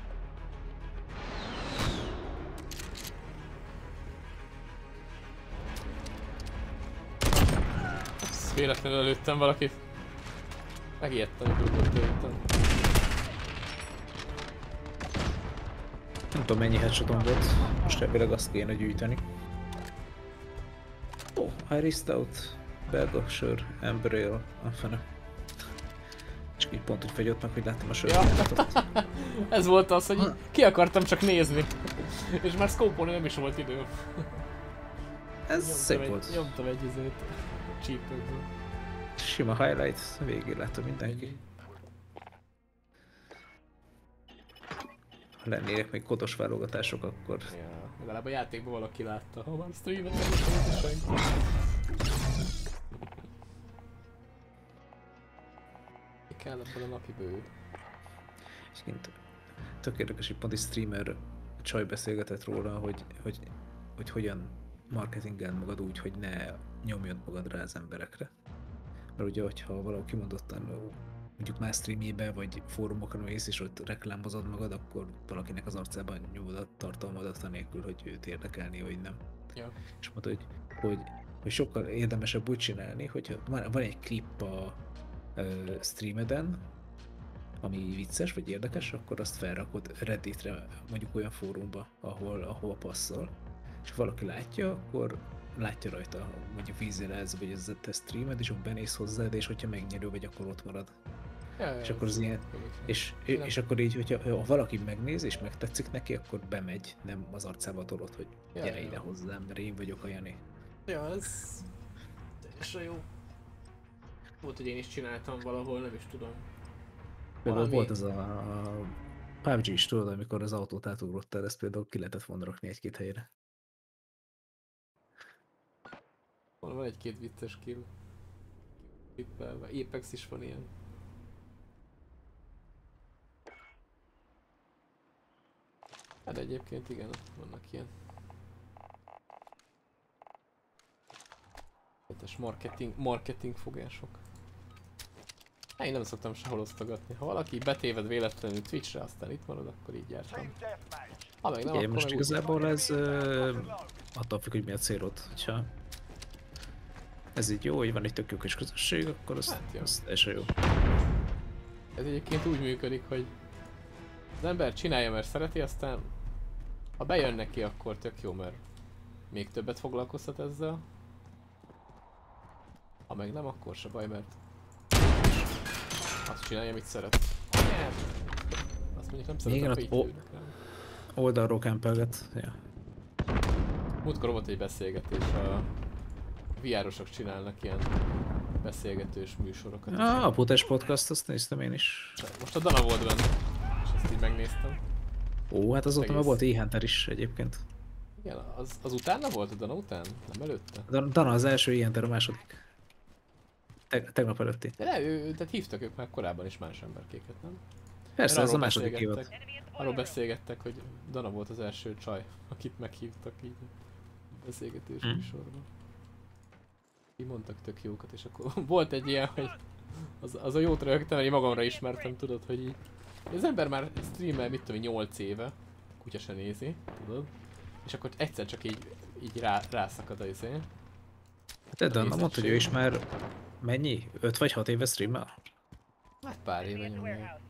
Véletlenül előttem valakit. Megijedtem, hogy volt előttem. Nem tudom mennyi headshotom volt, most elvileg azt kéne gyűjteni. Ó, Irish Stout, belga sör, Amber Ale, a fene. Csak így pont úgy fagyott meg, hogy láttam a sört. Ja. Ez volt az, hogy ki akartam csak nézni. És már szkópolni nem is volt idő. Ez szép volt. Nyomtam egy izét. Csípőkből. Sima highlight, végig látta mindenki. Ha lennének még kodos válogatások, akkor... Ja, legalább a játékban valaki látta. Ha van streamet, nem is volt senki. Mi kell ebből a napi bő? És kint tök érdekes, hogy pont egy streamer csaj beszélgetett róla, hogy hogyan marketingeld magad úgy, hogy ne nyomjad magad rá az emberekre. Mert ugye, hogyha valaki kimondottan mondjuk más streamjébe, vagy fórumokon mész, és ott reklámozod magad, akkor valakinek az arcában nyomod a tartalmadat anélkül, hogy őt érdekelni, vagy nem. Ja. És mondta, hogy sokkal érdemesebb úgy csinálni, hogyha van egy klip a streameden, ami vicces vagy érdekes, akkor azt felrakod Redditre, mondjuk olyan fórumba, ahol passzol. És ha valaki látja, akkor látja rajta, mondjuk vízjelez, vagy ez a te streamed, és akkor benéz hozzád, és hogyha megnyerő vagy, akkor ott marad. Ja, És akkor az ilyen, és akkor így, hogyha ha valaki megnéz és megtetszik neki, akkor bemegy, nem az arcába tolod, hogy gyere ide hozzám, mert én vagyok a Jani. Ja, ez teljesen jó. Volt, hogy én is csináltam valahol, nem is tudom. Például volt ez a PUBG is, tudod, amikor az autót átugrottál, ezt például ki lehetett volna rakni egy-két helyre. Van egy-két vicces kill. Klippelve. Apex is van ilyen. Hát egyébként igen, vannak ilyen. Marketing fogások. Hát én nem szoktam sehol osztogatni. Ha valaki betéved véletlenül Twitchre, aztán itt marad, akkor így jártam. Team deathmatch. Ha meg nem, Igen, akkor most meg igazából ez attól függ, hogy mi a célod. Ha ez így jó, hogy van egy tök jó kis közösség, akkor Hát jó. az teljesen jó. Ez egyébként úgy működik, hogy az ember csinálja, mert szereti, aztán ha bejön neki, akkor tök jó, mert még többet foglalkoztat ezzel. Ha meg nem, akkor se baj, mert azt csinálja, amit szeret. Nyert! Azt mondjuk nem szeretem, Igen, hogy így ott lőnek rám. oldalról kempelget. Ja. Múltkor volt egy beszélgetés, a VR-osok csinálnak ilyen beszélgetős műsorokat. A Putes Podcast, azt néztem én is. Most a Dana volt benne, és ezt így megnéztem. Ó, hát azóta már Egész. volt E-Hunter is egyébként. Igen, az utána volt a Dana után? Nem előtte? Dana az első, E-Hunter a második. Tegnap előtti. De tehát hívtak ők már korábban is más emberkéket, nem? Persze, Mert ez a arról második beszélgettek. évad. Arról beszélgettek, hogy Dana volt az első csaj, akit meghívtak így a beszélgetős műsorban. Így mondtak tök jókat, és akkor volt egy ilyen, hogy az a jót rögtem, mert én magamra ismertem, tudod, hogy így az ember már streamel, mit tudom, 8 éve, kutya se nézi, tudod, és akkor egyszer csak így rászakad a izé. De Dana mondta, hogy ő is már mennyi? 5 vagy 6 éve streamel? Hát pár éve Enemy at the nyomja. warehouse.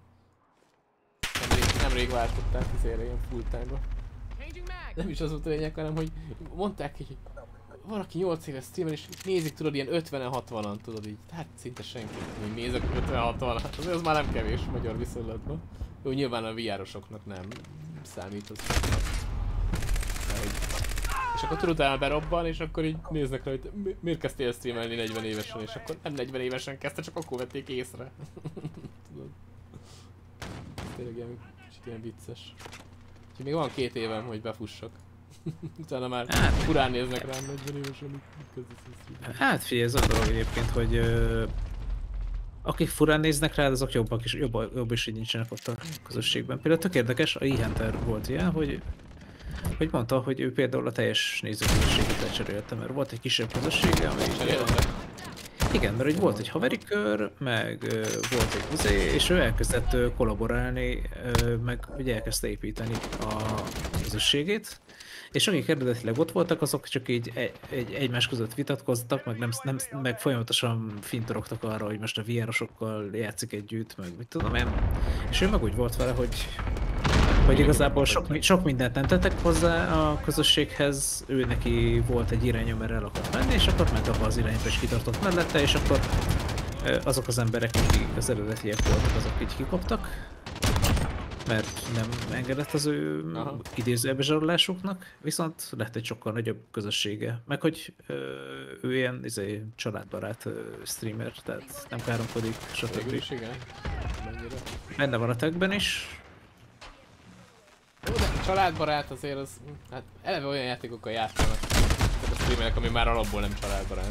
Nemrég váltották izére ilyen full time-ba. Changing mag. Nem is az volt a lényeg, hanem hogy mondták, hogy valaki 8 éves streamer és nézik, tudod, ilyen 50-60-an, tudod így. Hát szinte senki, hogy nézek 50-60-an. Azért az már nem kevés magyar viszonylatban. Jó, nyilván a VR-osoknak nem számít az. De, hogy... És akkor tudod, utána berobban, és akkor így néznek rá, hogy miért kezdtél streamelni 40 évesen, és akkor nem 40 évesen kezdte, csak akkor vették észre. Tudod. Tényleg ilyen, kicsit ilyen vicces. Úgyhogy még van 2 évem, hogy befussak. Utána már Hát- furán néznek rám 40 évesen, mit kezdesz. Hát figyelj, ez a dolog egyébként, hogy akik furán néznek rá, azok jobbak is, jobb is, hogy nincsenek ott a közösségben. Például tök érdekes, a E-Hunter volt ilyen, hogy mondta, hogy ő például a teljes nézőközösséget lecserélte, mert volt egy kisebb közössége, ami... Igen, mert hogy volt egy haveri kör, meg volt egy muzé, és ő elkezdett kollaborálni, meg ugye elkezdte építeni a közösségét, és akik eredetileg ott voltak, azok csak így egymás között vitatkoztak, meg folyamatosan fintorogtak arra, hogy most a VR-osokkal játszik együtt, meg mit tudom én. És ő meg úgy volt vele, hogy igazából sok mindent nem tettek hozzá a közösséghez, ő neki volt egy irány, amerre el akart menni, és akkor ment abba az irányba, és kitartott mellette, és akkor azok az emberek, akik az eredetiek voltak, azok így kikoptak, mert nem engedett az ő idézőjelbe zsarolásuknak, viszont lett egy sokkal nagyobb közössége, meg hogy ő ilyen családbarát streamer, tehát nem káromkodik, stb. Végül is igen. Mennyire. Benne van a tagben is. Jó, de a családbarát azért az... Hát eleve olyan játékokkal játszanak. Tehát a streamerek, ami már alapból nem családbarát.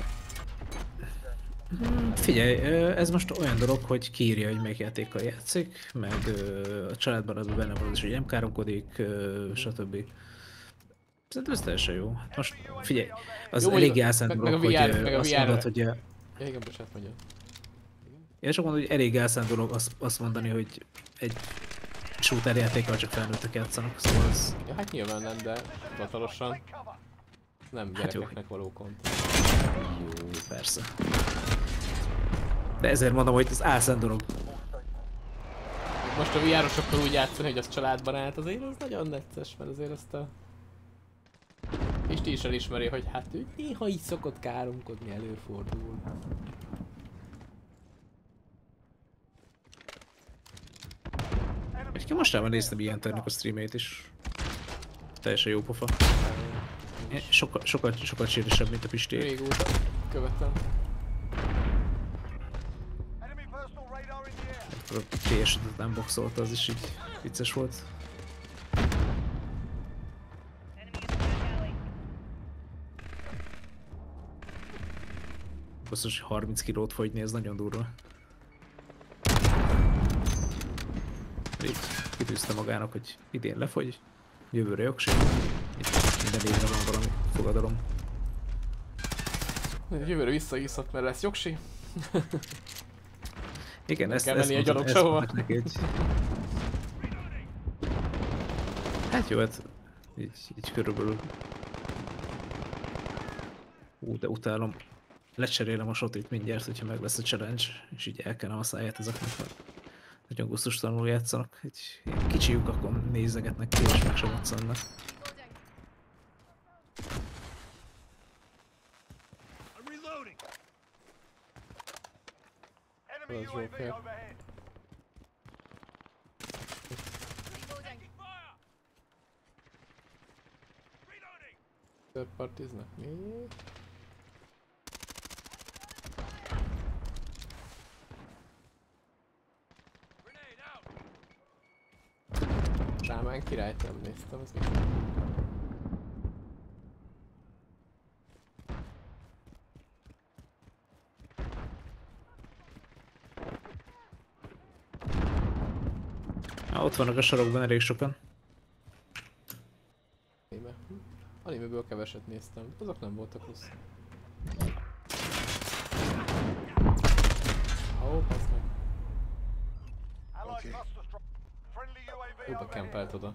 Figyelj, ez most olyan dolog, hogy kiírja, hogy melyik játékkal játszik, meg a családban benne van az is, hogy nem káromkodik, stb. Szerintem ez teljesen jó. Hát most figyelj, az Jó, elég meg elszánt a dolog, VR hogy azt mondod, hogy... Ja, igen, bocsánat, mondja. Én csak mondom, hogy elég elszánt dolog azt mondani, hogy egy shooter játékkal csak felnőttek játszanak, szóval az... Ja, hát nyilván nem, de hivatalosan nem gyerekeknek való content. Jó, persze. De ezért mondom, hogy ez álszent dolog. Most a VR-osokkal úgy játszani, hogy az családbarát, azért az nagyon necces, mert azért azt a... Pisti is elismeri, hogy hát ő néha így szokott káromkodni, előfordul. Egyébként mostában néztem ilyen ternek a streamét is. Teljesen jó pofa. Sokkal sérülsebb, mint a Pisti. Régóta követem. Enemy personal radar in the air. Akkor a PS-et nem boxolta, az is így vicces volt. Enemy in the back alley. Biztos, hogy 30 kilót fogyni, ez nagyon durva. Így kitűzte magának, hogy idén lefogy, jövőre jogsi. Minden évre van valami fogadalom. Jövőre visszaiszhat, mert lesz jogsi. Igen, Nem ezt kell menni a gyalog ezt sehova. mondták neki egy... Hát jó, hát így körülbelül... De utálom. Lecserélem a shotit mindjárt, hogyha meg lesz a challenge, és így elkenem a száját ezeknek, mert nagyon gusztustalanul játszanak. Egy ilyen kicsi lyukakon nézegetnek ki, és meg sem moccannak. I'm reloading. Enemy That's UAV okay. overhead. Reloading. Reloading. Third partiznak mi? Grenade out. Sámán királyt nem néztem, ez mit? Ott vannak a sarokban elég sokan. Anime. Animeből keveset néztem, azok nem voltak rossz. Ó, passz meg. Allied Okay. cluster strike. Friendly UAV Oda overhead. kempelt oda.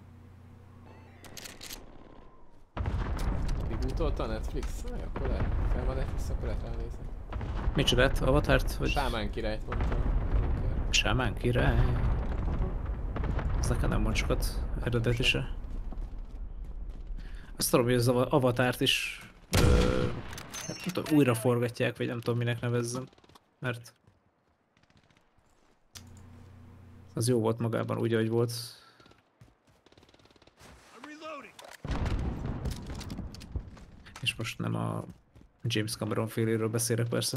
Rebootolta a Netflix? Aj, akkor lehet. Fel van Netflix, akkor lehet ránézni. Micsodát? Avatárt? Vagy Sámán királyt mondtam. Sámán király? Ez nekem nem mond sokat eredeti se. Azt tudom, hogy az avatárt is hát nem tudom, újra forgatják, vagy nem tudom minek nevezzem. Mert az jó volt magában úgy, ahogy volt. I'm reloading. És most nem a James Cameron féléről beszélek persze.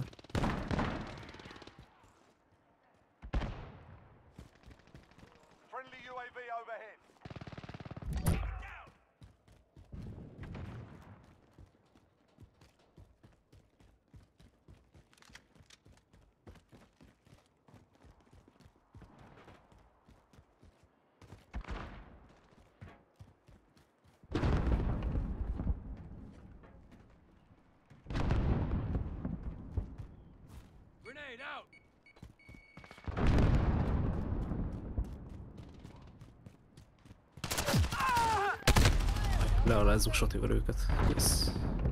Friendly UAV overhead. out! Lealázzuk sotival őket. Yes.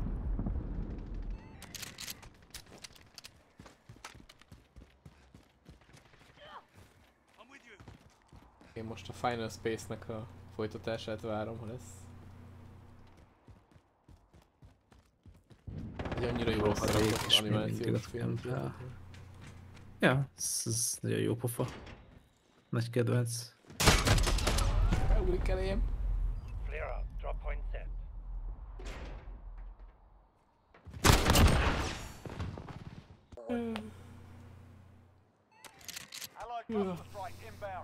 I'm with you. Én most a Final Space-nek a folytatását várom, ha lesz. Egy annyira jó összerakott animációs film. Ja, ez nagyon jó pofa. Nagy kedvenc. Beugrik elém. Flare up. Drop point set. Allied cluster strike inbound.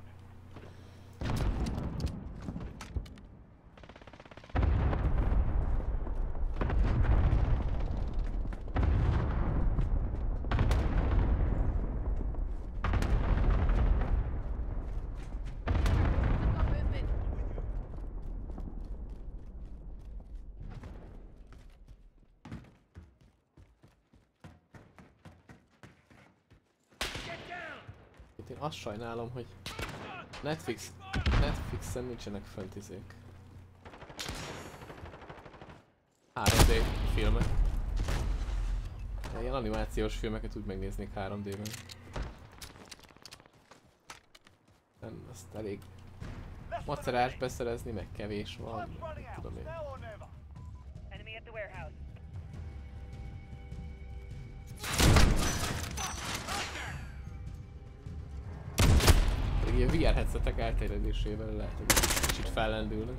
Got movement. Itt én azt sajnálom, hogy Netflixen nincsenek fönt izék. 3D filmek. De ilyen animációs filmeket úgy megnéznék 3D-ben. Nem, azt elég macerás beszerezni, meg kevés van, Time's running meg out. tudom én. Now or never. Enemy at the warehouse. Pedig ilyen VR headsetek elterjedésével lehet, hogy kicsit fellendülnek.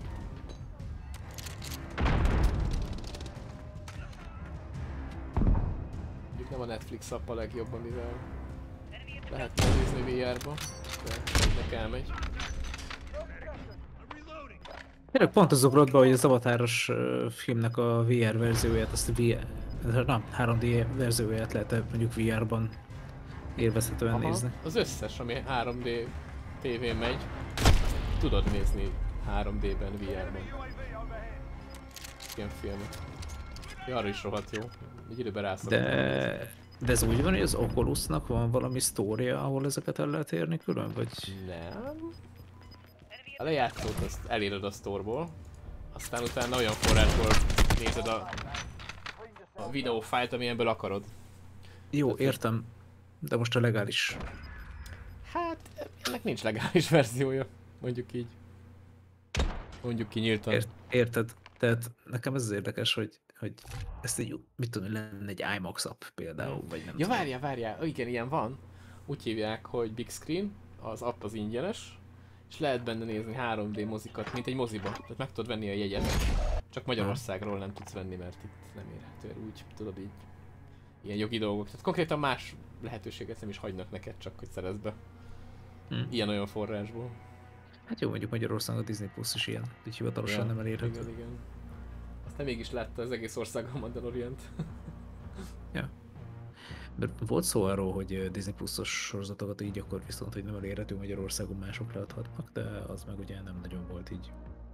Mondjuk nem a Netflix app a legjobb, amivel Enemy at the lehet nézni VR-ba, de nek elmegy. I'm reloading. Tényleg pont az ugrott be, hogy az avatáros filmnek a VR verzióját, azt a VR, nem, 3D verzióját lehet mondjuk VR-ban élvezhetően nézni. Az összes, ami 3D tévén megy, tudod nézni 3D-ben, VR-ban. UAV overhead. Ilyen filmet. Ja, arra is rohadt jó. Egy időben rászoktam. De ez úgy van, hogy az Oculusnak van valami sztória, ahol ezeket el lehet érni külön, vagy? Nem. A lejátszót azt eléred a sztorból, aztán utána olyan forrásból nézed a videófájlt, amilyenből akarod. Jó, értem, de most a legális. Hát, ennek nincs legális verziója, mondjuk így. Mondjuk ki nyíltan. Érted? Tehát nekem ez az érdekes, hogy ezt egy, mit tudom, lenne egy IMAX app például, vagy nem Ja, tudom. várjál, igen, ilyen van. Úgy hívják, hogy Big Screen, az app az ingyenes, és lehet benne nézni 3D mozikat, mint egy moziba. Tehát meg tudod venni a jegyet. Csak Magyarországról nem tudsz venni, mert itt nem érhető el úgy, tudod így. Ilyen jogi dolgok. Tehát konkrétan más lehetőséget nem is hagynak neked, csak hogy szerezd be. Ilyen-olyan forrásból. Hát jó, mondjuk Magyarországon a Disney Plus is ilyen, így hivatalosan nem elérhető. Igen. Aztán mégis látta az egész ország a Mandaloriant. Ja. Mert volt szó arról, hogy Disney Plus-os sorozatokat így akkor viszont, hogy nem elérhető Magyarországon mások leadhatnak, de az meg ugye nem nagyon volt így.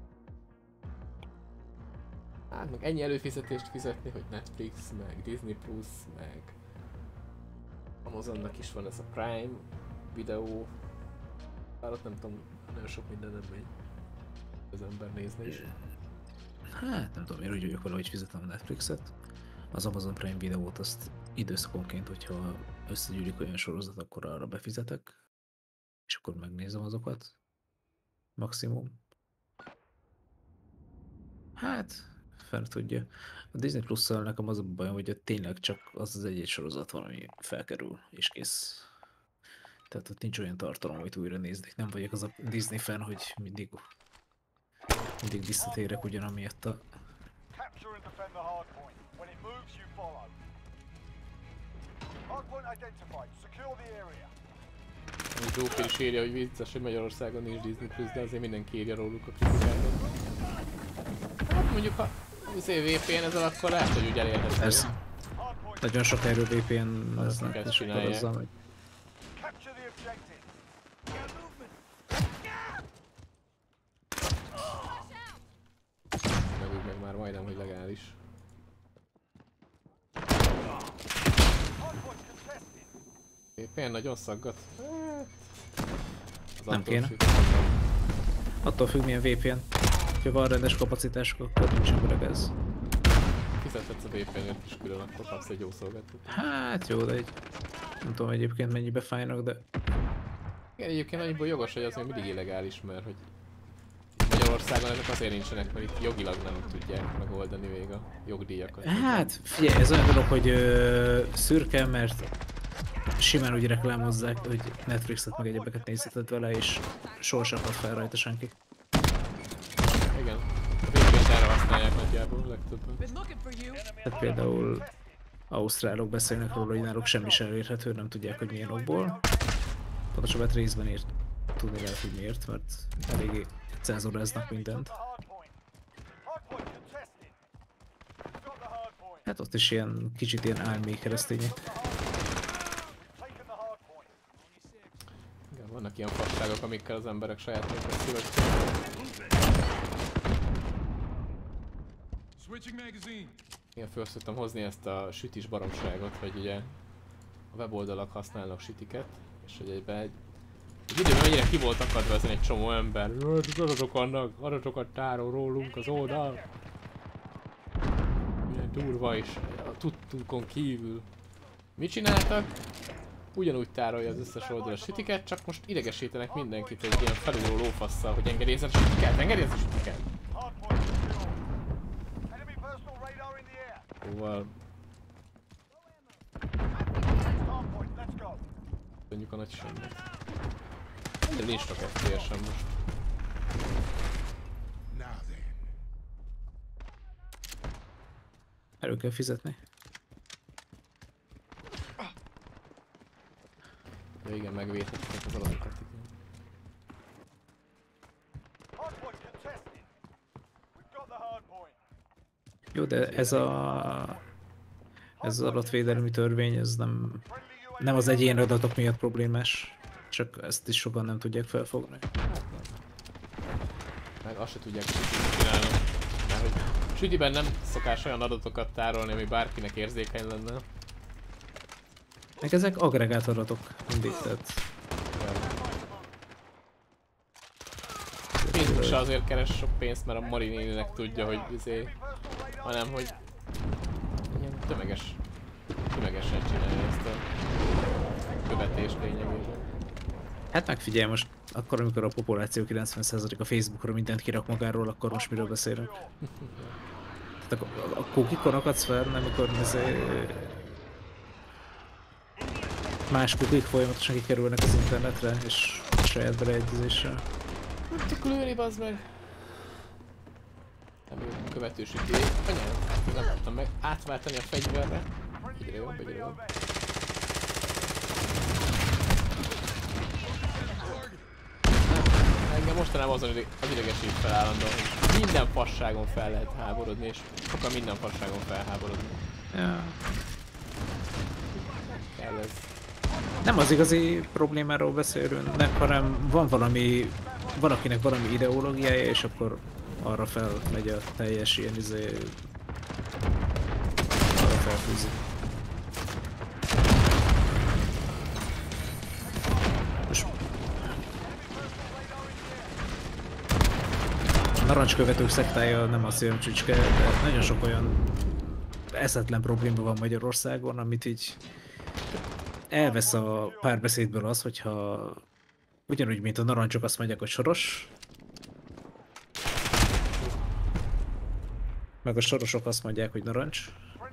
Hát meg ennyi előfizetést fizetni, hogy Netflix, meg Disney Plus, meg Amazonnak is van ez a Prime videó. Bár ott nem tudom, nagyon sok minden nem megy. Az ember nézne is. Hát nem tudom, én úgy vagyok vele, hogy fizetem a Netflixet. Az Amazon Prime videót azt időszakonként, hogyha összegyűlik olyan sorozat, akkor arra befizetek. És akkor megnézem azokat. Maximum. Hát, fenn tudja. A Disney Plus-szal nekem az a bajom, hogy tényleg csak az egy sorozat van, ami felkerül, és kész. Tehát ott nincs olyan tartalom, amit újra néznék. Nem vagyok az a Disney fan, hogy mindig visszatérek ugyanamiatt a... Capture and defend the hardpoint. When it moves, you follow. Hardpoint identified. Secure the area. Zsófér is írja, hogy vicces, hogy Magyarországon nincs Disney Plus, de azért mindenki írja róluk a kritikákat. Hát mondjuk ha az VPN ezzel akkor lehet, hogy úgy elérhető. Persze. Hardpoint. Nagyon sok erről VPN Ezt aznak, és akkor csinálják. azzal megy. Capture the objective. Meg úgy meg már majdnem, hogy legális. Hardpoint contested. VPN nagyon szaggat. Hát, az Nem attól kéne. függ. Attól függ milyen VPN. Ha van rendes kapacitások, akkor nincsen öreg ez. Fizethetsz a VPN-ért is külön, akkor kapsz egy jó szolgáltatót. Hát jó, de egy... Nem tudom egyébként mennyibe fájnak, de... Igen, egyébként annyiból jogos, hogy az még mindig illegális, mert hogy Magyarországon ezek azért nincsenek, mert itt jogilag nem tudják megoldani még a jogdíjakat. Hát figyelj, ez olyan dolog, hogy szürke, mert simán úgy reklámozzák, hogy Netflixet meg egyebeket nézheted vele, és soha sem kap fel rajta senki. Igen. A VPN-t erre használják nagyjából legtöbben. Been looking for you. Tehát például ausztrálok beszélnek róla, hogy náluk semmi sem elérhető, nem tudják, hogy milyen okból. Pontosabban részben ért tudni lehet, hogy miért, mert eléggé cenzoráznak mindent. Hát ott is ilyen kicsit ilyen álmé keresztények. Igen, vannak ilyen fasságok, amikkel az emberek saját magukat szívek. Switching magazine. Én föl szoktam hozni ezt a sütis baromságot, hogy ugye a weboldalak használnak sütiket, és hogy egy időben mennyire ki volt akadva ezen egy csomó ember. Az adatok vannak, adatokat tárol rólunk az oldal. Milyen durva is, a tudtukon kívül. Mit csináltak? Ugyanúgy tárolja az összes oldal a sütiket, csak most idegesítenek mindenkit egy ilyen felúró lófasszal, hogy engedélyezzen a sütiket, engedélyezzen a sütiket. Szóval... Mondjuk a nagy semmit. De nincs sok FPS-em most. Now then. Elő kell fizetni. Ja igen, megvédhetjük az adatokat, igen. Jó, de ez az adatvédelmi törvény, ez nem az egyéni adatok miatt problémás. Csak ezt is sokan nem tudják felfogni. Meg azt se tudják sütiben csinálni. Mert hogy sütiben nem szokás olyan adatokat tárolni, ami bárkinek érzékeny lenne. Meg ezek agregált adatok mindig, tehát... Facebook se azért keres sok pénzt, mert a Mari néninek tudja, hogy hanem hogy ilyen tömegesen csinálja ezt a követést lényegében. Hát megfigyelj most, akkor amikor a populáció 90% a Facebookra mindent kirak magáról, akkor most miről beszélünk? Tehát a kukikon akadsz fel, nem amikor más kukik folyamatosan kikerülnek az internetre, és saját beleegyezéssel. Tudjuk lőni, bazd meg! Nem jó, követősüti. Anyám, nem tudtam meg átváltani a fegyverre. Egyre jobb, egyre jobb. Engem mostanában azon az idegesít felállandóan, hogy minden fasságon fel lehet háborodni, és sokan minden fasságon felháborodni. Ja. Kell ez. Nem az igazi problémáról beszélünk, hanem van valakinek valami ideológiája, és akkor arra felmegy a teljes ilyen arra felfűzi. Most a narancskövetők szektája nem a szélcsücske, de nagyon sok olyan eszetlen probléma van Magyarországon, amit így elvesz a párbeszédből az, hogyha ugyanúgy, mint a narancsok azt mondják, hogy soros, meg a sorosok azt mondják, hogy narancs,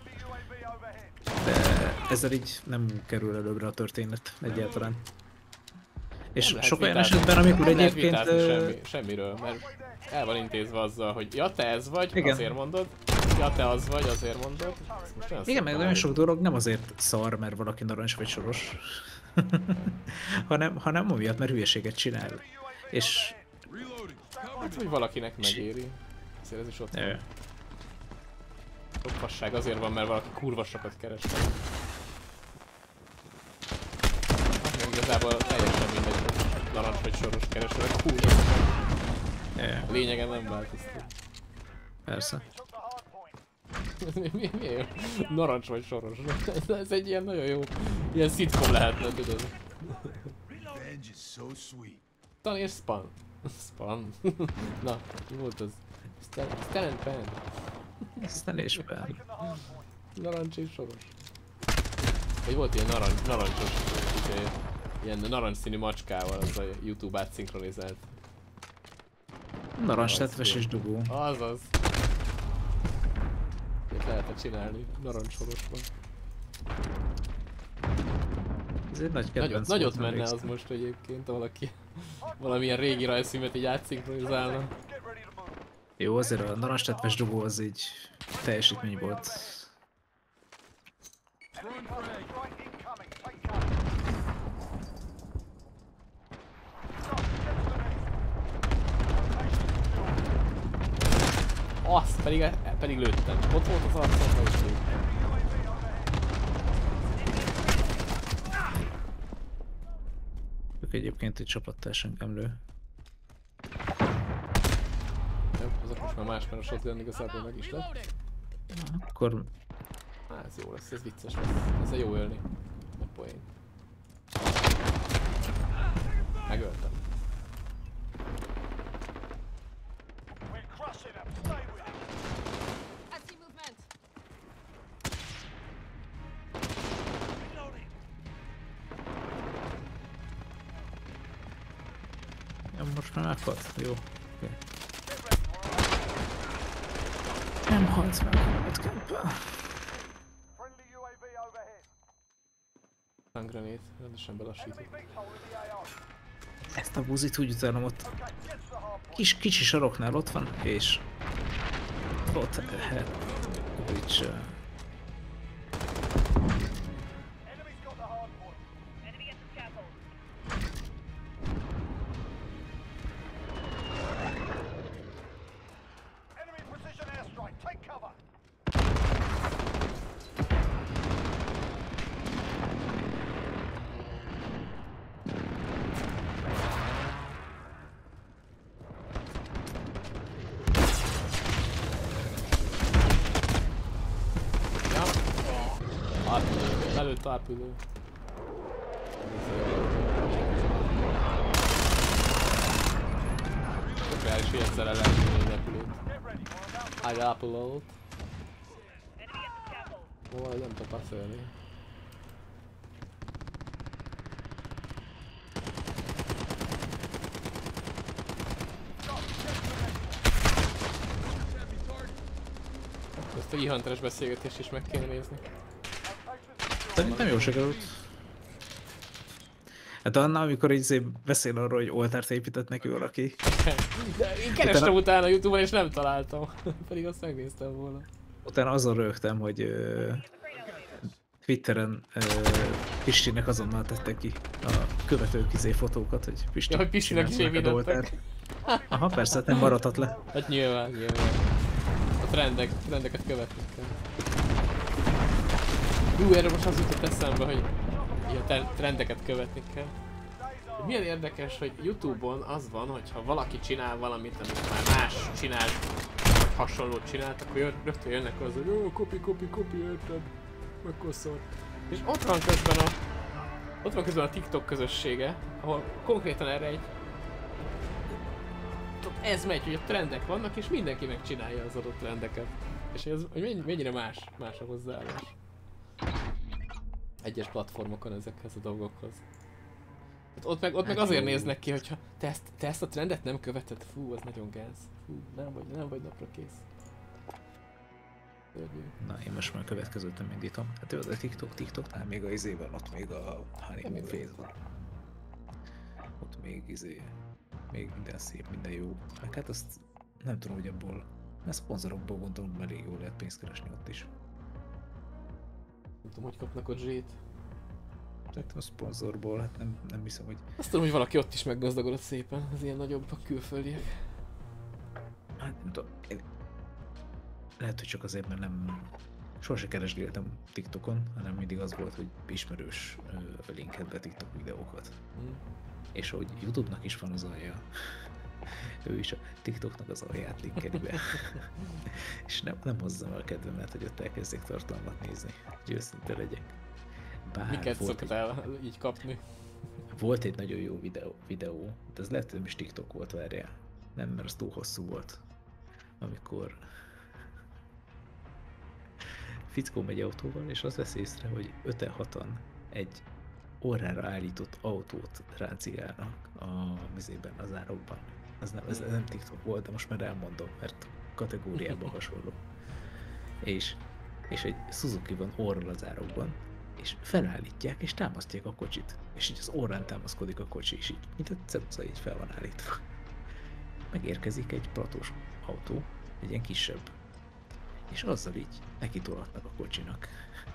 de ezzel így nem kerül előbbre a történet egyáltalán. És sok olyan esetben, amikor egyébként... Semmiről, mert el van intézve azzal, hogy ja te ez vagy, igen. Azért mondod, ja te az vagy, azért mondod. Igen, meg olyan sok dolog nem azért szar, mert valaki narancs vagy soros, hanem amiatt, mert hülyeséget csinál. És... Hát, hogy valakinek megéri. Azért ez is ott van. Sok fasság azért van, mert valaki kurva sokat keres. Hát igazából teljesen mindegy, narancs vagy soros keresel, kurva. A lényegen nem változtat. Persze. Mi? Narancs vagy soros. Ez egy ilyen nagyon jó, ilyen szitkom lehetne, tudod. Revenge is so sweet. Stan és Span. Span. Na, mi volt az? Stan and Pan. Aztán és be. Narancs és soros. Vagy volt ilyen narancsos, ilyen narancsszínű macskával, az a YouTube átszinkronizált. Narancs tetves és dugó. Azaz. Ilyet lehetne csinálni, narancsorosban. Ez egy nagy kedvenc. Nagyot volt, menne az emlékszem. most egyébként, ha valaki valamilyen régi rajzfilmet így átszinkronizálna. Get ready to move. Jó, azért a narancs tetves dugó az így teljesítmény volt. Enemy cluster strike incoming. Take cover. Stop. Get to the next. Azt pedig lőttem. Ott volt az arcom, hogy lőttem. UAV overhead. Ők egyébként egy csapattárs engem lő. Jó, azok most már más, mert a shotgun igazából meg is lett. Akkor Ez jó lesz, ez vicces lesz. Ezzel jó ölni. A poén. Megöltem. We're crushing them. Stay with it. I see movement. Reloading. ja, most már meghalt. Jó. Okay. Get ready. We're Nem halt meg a bootcamp-el. friendly UAV overhead. Handgranét, rendesen belassított. Enemy VTOL in the AO. Ezt a buzit úgy utálom ott. Okay, get to the hard point. Kicsi saroknál ott van, és ott Bridge. Enemy's got the hard point. Enemy at the scaffold. Enemy precision airstrike. Take cover. Ja. Árpülő. Belőtt árpülő. Tök el is egyszer el lehet nyomni egy repülőt. Get ready. We're about to Árpülőt. Enemy at the scaffold. Ó, nem tudok beszélni. Ezt a E-Hunteres beszélgetést is meg kéne nézni. Szerintem jó sikerült. Hát annál, amikor így beszél arról, hogy oltárt épített neki valaki. De én kerestem utána a Youtube-on és nem találtam. Pedig azt megnéztem volna. Utána azon rögtem, hogy Twitteren Pistinek azonnal tettek ki a követők fotókat, hogy Pisti Ja, hogy Pistinek is csinált meg a építettek. oltárt. Aha, persze, nem maradhat le. Hát nyilván. A trendeket követni kell. Hú, erre most az jutott eszembe, hogy a trendeket követni kell. Milyen érdekes, hogy Youtube-on az van, hogyha valaki csinál valamit, amit már más csinál, vagy hasonlót csinált, akkor rögtön jönnek az, hogy jó, copy, érted? Megkoszol. És ott van közben a TikTok közössége, ahol konkrétan erre egy... Ez megy, hogy a trendek vannak, és mindenki megcsinálja az adott trendeket. És ez, hogy mennyire más a hozzáállás. Egyes platformokon ezekhez a dolgokhoz. Hát ott meg azért néznek ki, hogyha te ezt a trendet nem követed, fú, az nagyon gáz. Fú, nem vagy napra kész. Szörnyű. Na, én most már a következőt nem indítom. Hát jó, de TikToknál még a van, ott még a honeymoon phase van. Ott még még minden szép, minden jó. Meg hát azt nem tudom, hogy abból, mert szponzorokból gondolom, elég jól lehet pénzt keresni ott is. Nem tudom, hogy kapnak ott zsét. Tehát a szponzorból, hát nem hiszem, hogy... Azt tudom, hogy valaki ott is meggazdagodott szépen, az ilyen nagyobb a külföldiek. Hát nem tudom, lehet, hogy csak azért, mert nem... Sohasem keresgéltem TikTokon, hanem mindig az volt, hogy ismerős linket be TikTok videókat. És hogy YouTube-nak is van az alja, Ő is a TikToknak az alját linkeli be. És nem hozzam el kedvemet, hogy ott elkezdjek tartalmat nézni, hogy őszinte legyek. Bár Miket szokott el így kapni? volt egy nagyon jó videó, de ez lehet, hogy nem is TikTok volt, várjál. Nem, mert az túl hosszú volt. Amikor fickó megy autóval, és azt vesz észre, hogy 5-6-an egy orrára állított autót ráncigálnak a vizében, az árokban. Ez nem TikTok volt, de most már elmondom, mert kategóriában hasonló. És egy Suzuki van orral az árokban, és felállítják, és támasztják a kocsit. És így az orrán támaszkodik a kocsi, és így, mint a ceruza, így fel van állítva. Megérkezik egy platós autó, egy ilyen kisebb, és azzal így nekitolatnak a kocsinak.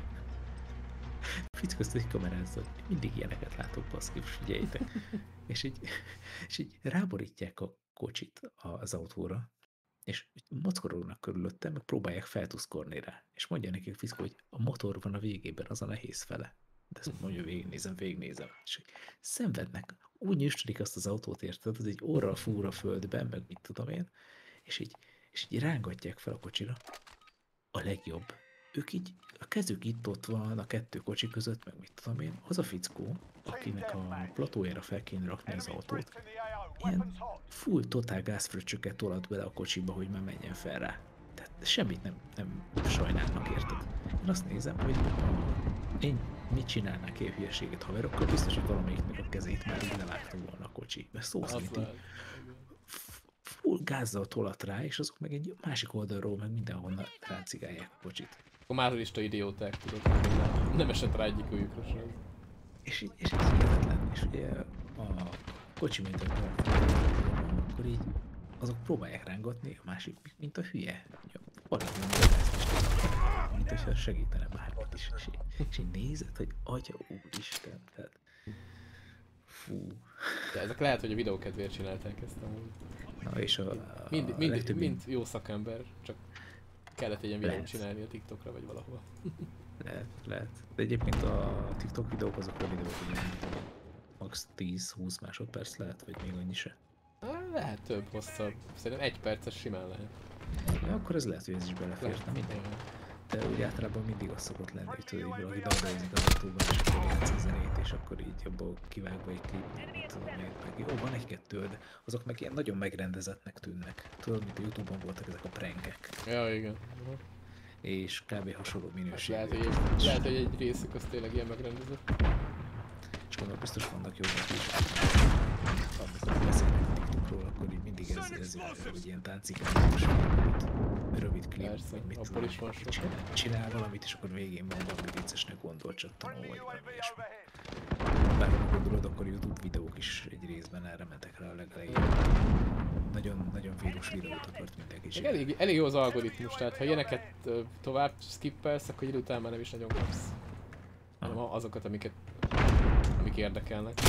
Fickoszt, hogy kamerázza, mindig ilyeneket látok, baszki, figyeljétek. és így ráborítják a kocsit az autóra, és mockorognak körülötte, meg próbálják feltuszkorni rá. És mondja nekik Fickó, hogy a motor van a végében, az a nehéz fele. De ezt mondja, végignézem. És szenvednek, úgy nyüstölik azt az autót, érted, az egy orral fúr a földben, meg mit tudom én, és így rángatják fel a kocsira. A legjobb. Ők így, a kezük itt-ott van a kettő kocsi között, meg mit tudom én, az a fickó, akinek a platójára fel kéne rakni az autót, ilyen full totál gázfröccsöket tolat bele a kocsiba, hogy már menjen fel rá. Tehát semmit nem sajnálnak, érted? Én azt nézem, hogy én mit csinálnák ilyen hülyeséget haverokkal, biztos, hogy valamelyiknek a kezét már így levágta volna a kocsi. Mert szó szerint így full gázzal tolat rá, és azok meg egy másik oldalról meg mindenhonnan ráncigálják a kocsit. A mázolista idióták, tudod, nem esett rá egyikőjükre sem. És ez hihetetlen, és ugye a kocsi mentőkben, akkor így azok próbálják rángatni, a másik mint a hülye. Valami mint hogyha segítene bármit is. És így nézed, hogy atya úristen, tehát fú. De ezek lehet, hogy a videó kedvéért csinálták ezt amúgy. Na és Mind jó szakember, csak kellett egy ilyen videót csinálni a TikTokra vagy valahol. Lehet. De egyébként a TikTok videók azok a videók, hogy max 10-20 másodperc lehet, vagy még annyi se. Lehet több, hosszabb. Szerintem 1 perces simán lehet. Ja, akkor ez lehet, hogy ez is belefért, nem mindegy. De úgy általában mindig az szokott lenni, hogy tudod, hogy valaki beadózik az autóban, és akkor játsz a zenét, és akkor így abból kivágva egy klip, tudom én, meg jó, van egy-kettő, de azok meg ilyen nagyon megrendezettnek tűnnek. Tudod, mint a Youtube-on voltak ezek a prankek. Ja, igen. És kb. Hasonló minőségű. Lehet, hogy egy részük az tényleg ilyen megrendezett. És gondolom, biztos vannak jobbak is. Amikor beszélnek a TikTokról, akkor így mindig ez hogy ilyen táncikálós, rövid klip, persze, vagy mit abból is van sok. Csinál valamit, és akkor végén van valami viccesnek gondolt csattanó, vagy valami ilyesmi. Bár ha gondolod, akkor YouTube videók is egy részben erre mentek rá a legelején. Nagyon vírus videót akart mindenki csinálni. Elég jó az algoritmus, tehát ha ilyeneket tovább skippelsz, akkor idő után már nem is nagyon kapsz. Hanem azokat, amik érdekelnek.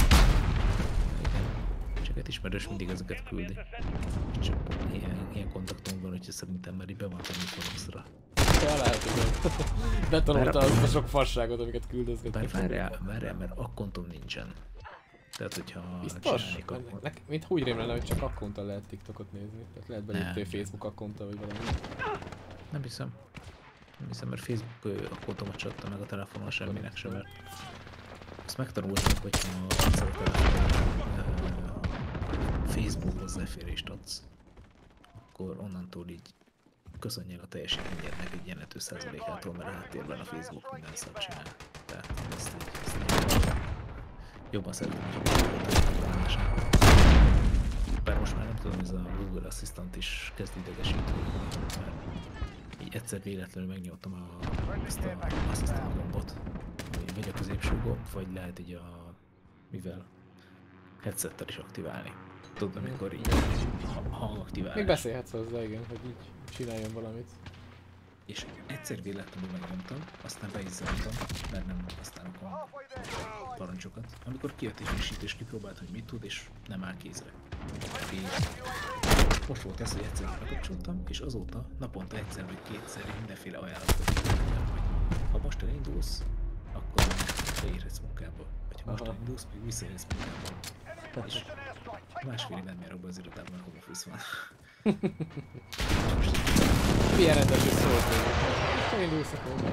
Csak egy ismerős mindig ezeket küldi. Csak ilyen kontaktunk van, úgyhogy szerintem már így be van tenni Fonoxra. Ja, lehet, hogy betanulta azt a sok fasságot, amiket küldözgetnek. Várjál, mert akkontom nincsen. Tehát, hogyha csinálnék akkor... Mint úgy rémlenne, hogy csak akkonttal lehet TikTokot nézni. Tehát lehet belépni Facebook akkonttal, vagy valami. Nem hiszem, mert Facebook akkontomat csattam meg a telefonon semminek sem, mert azt megtanultam, hogyha Facebook hozzáférést adsz, akkor onnantól így köszönjél a teljesítményednek egy ilyen 5%-ától, mert a háttérben a Facebook minden szart csinál. Tehát ezt jobban szeretem, hogy bár most már nem tudom, ez a Google Assistant is kezd idegesíteni, mert így egyszer véletlenül megnyomtam ezt a Assistant gombot, vagy a középső gomb, vagy lehet így mivel headsettel is aktiválni. Tudod, amikor így hangaktiválás. Még beszélhetsz hozzá, igen, hogy így csináljon valamit. És egyszer véletlenül megnyomtam, aztán be is zártam, mert nem használok a parancsokat. Amikor kijött egy frissítés, kipróbált, hogy mit tud, és nem áll kézre. És most volt ez, hogy egyszer bekapcsoltam, és azóta naponta egyszer vagy kétszer mindenféle ajánlatot kaptam, hogy ha most elindulsz, akkor beérhetsz munkába. Vagy ha Most Aha. indulsz, még visszajössz munkából. Enemy precision airstrike. Take Másfél éven miért abban az irodában, mert home office van. Milyen rendező szólt még? Most indulsz akkor meg.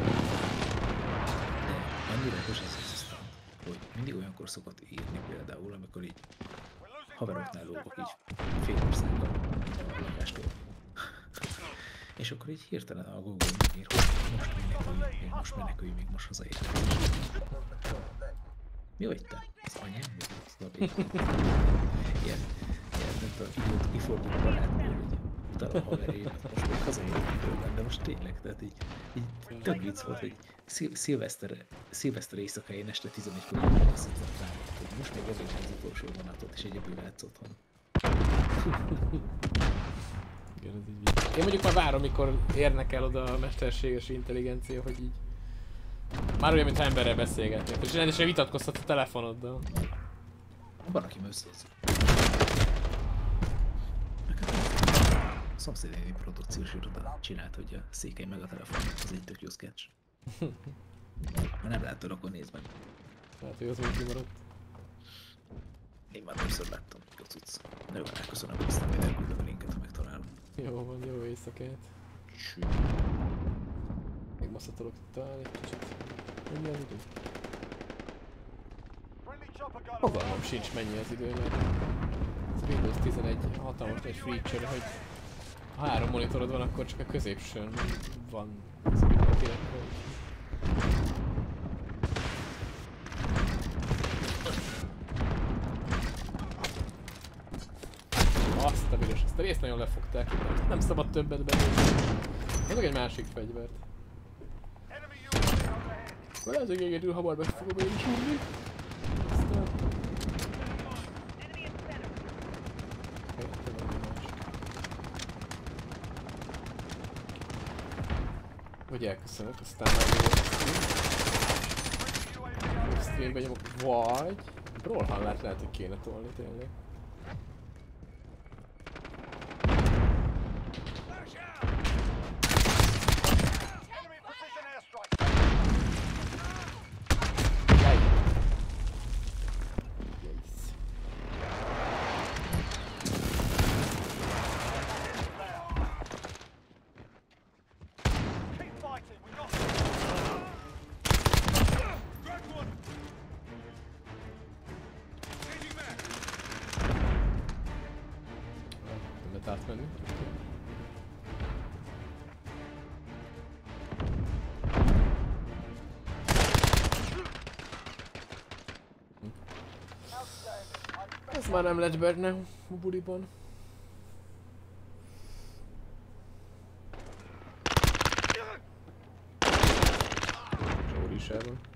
De annyira okos ez az aztán, hogy mindig olyankor szokott írni például, amikor így haveroknál lógok így fél országban a lakástól. És akkor így hirtelen a Google megír, hogy most menekülj, még most hazaértek. Mi vagy te? Az anyám? Az Labi? Ilyen, nem tudom, időt kifordul a barátból, hogy utána a haverjének, most még hazaértek időben, de most tényleg, tehát így tök vicc volt, hogy szilveszter éjszakáján este 11-kor így beszéltek rá, hogy most még elég az utolsó vonatot, és egyébként lehetsz otthon. Igen, ez így vicc. Én mondjuk már várom, mikor érnek el oda a mesterséges intelligencia, hogy így... Már olyan, mintha emberrel beszélgetnék, és rendesen vitatkozhat a telefonoddal. Van, aki összehozik. A szomszédéni produkciós iroda csinált, hogy a Székely meg a telefon, az egy tök jó sketch. Ha nem látod, akkor nézd meg. Hát, hogy az úgy kimaradt. Én már többször láttam, jó cucc. Nagyon elköszönöm, hogy aztán majd elküldöm a linket, ha megtalálom. Jó van, jó éjszakát. Csű. Még masszatolok talán egy kicsit. Mennyi az idő? friendly chopper gun. Fogalmam sincs mennyi az idő, mert ez Windows 11 hatalmas egy feature, hogy ha 3 monitorod van, akkor csak a középsőn van az idő a kirakva. Azt a büdös, ezt a részt nagyon lefogták, nem szabad többet belőle. Mondok egy másik fegyvert. Enemy UAV overhead. Akkor ez egyedül hamar meg fogom én is úrni. Aztán... Enemy in center. Helyette valami más. Vagy elköszönök, aztán már jó streambe nyomok, vagy... Brawlhallát lehet, hogy kéne tolni tényleg. Enemy precision airstrike. Jaj! Yes. Keep fighting. We got Crack one! Changing back! Nem lehet átmenni. Ez már nem lett benne a buliban. Zsóri is el van.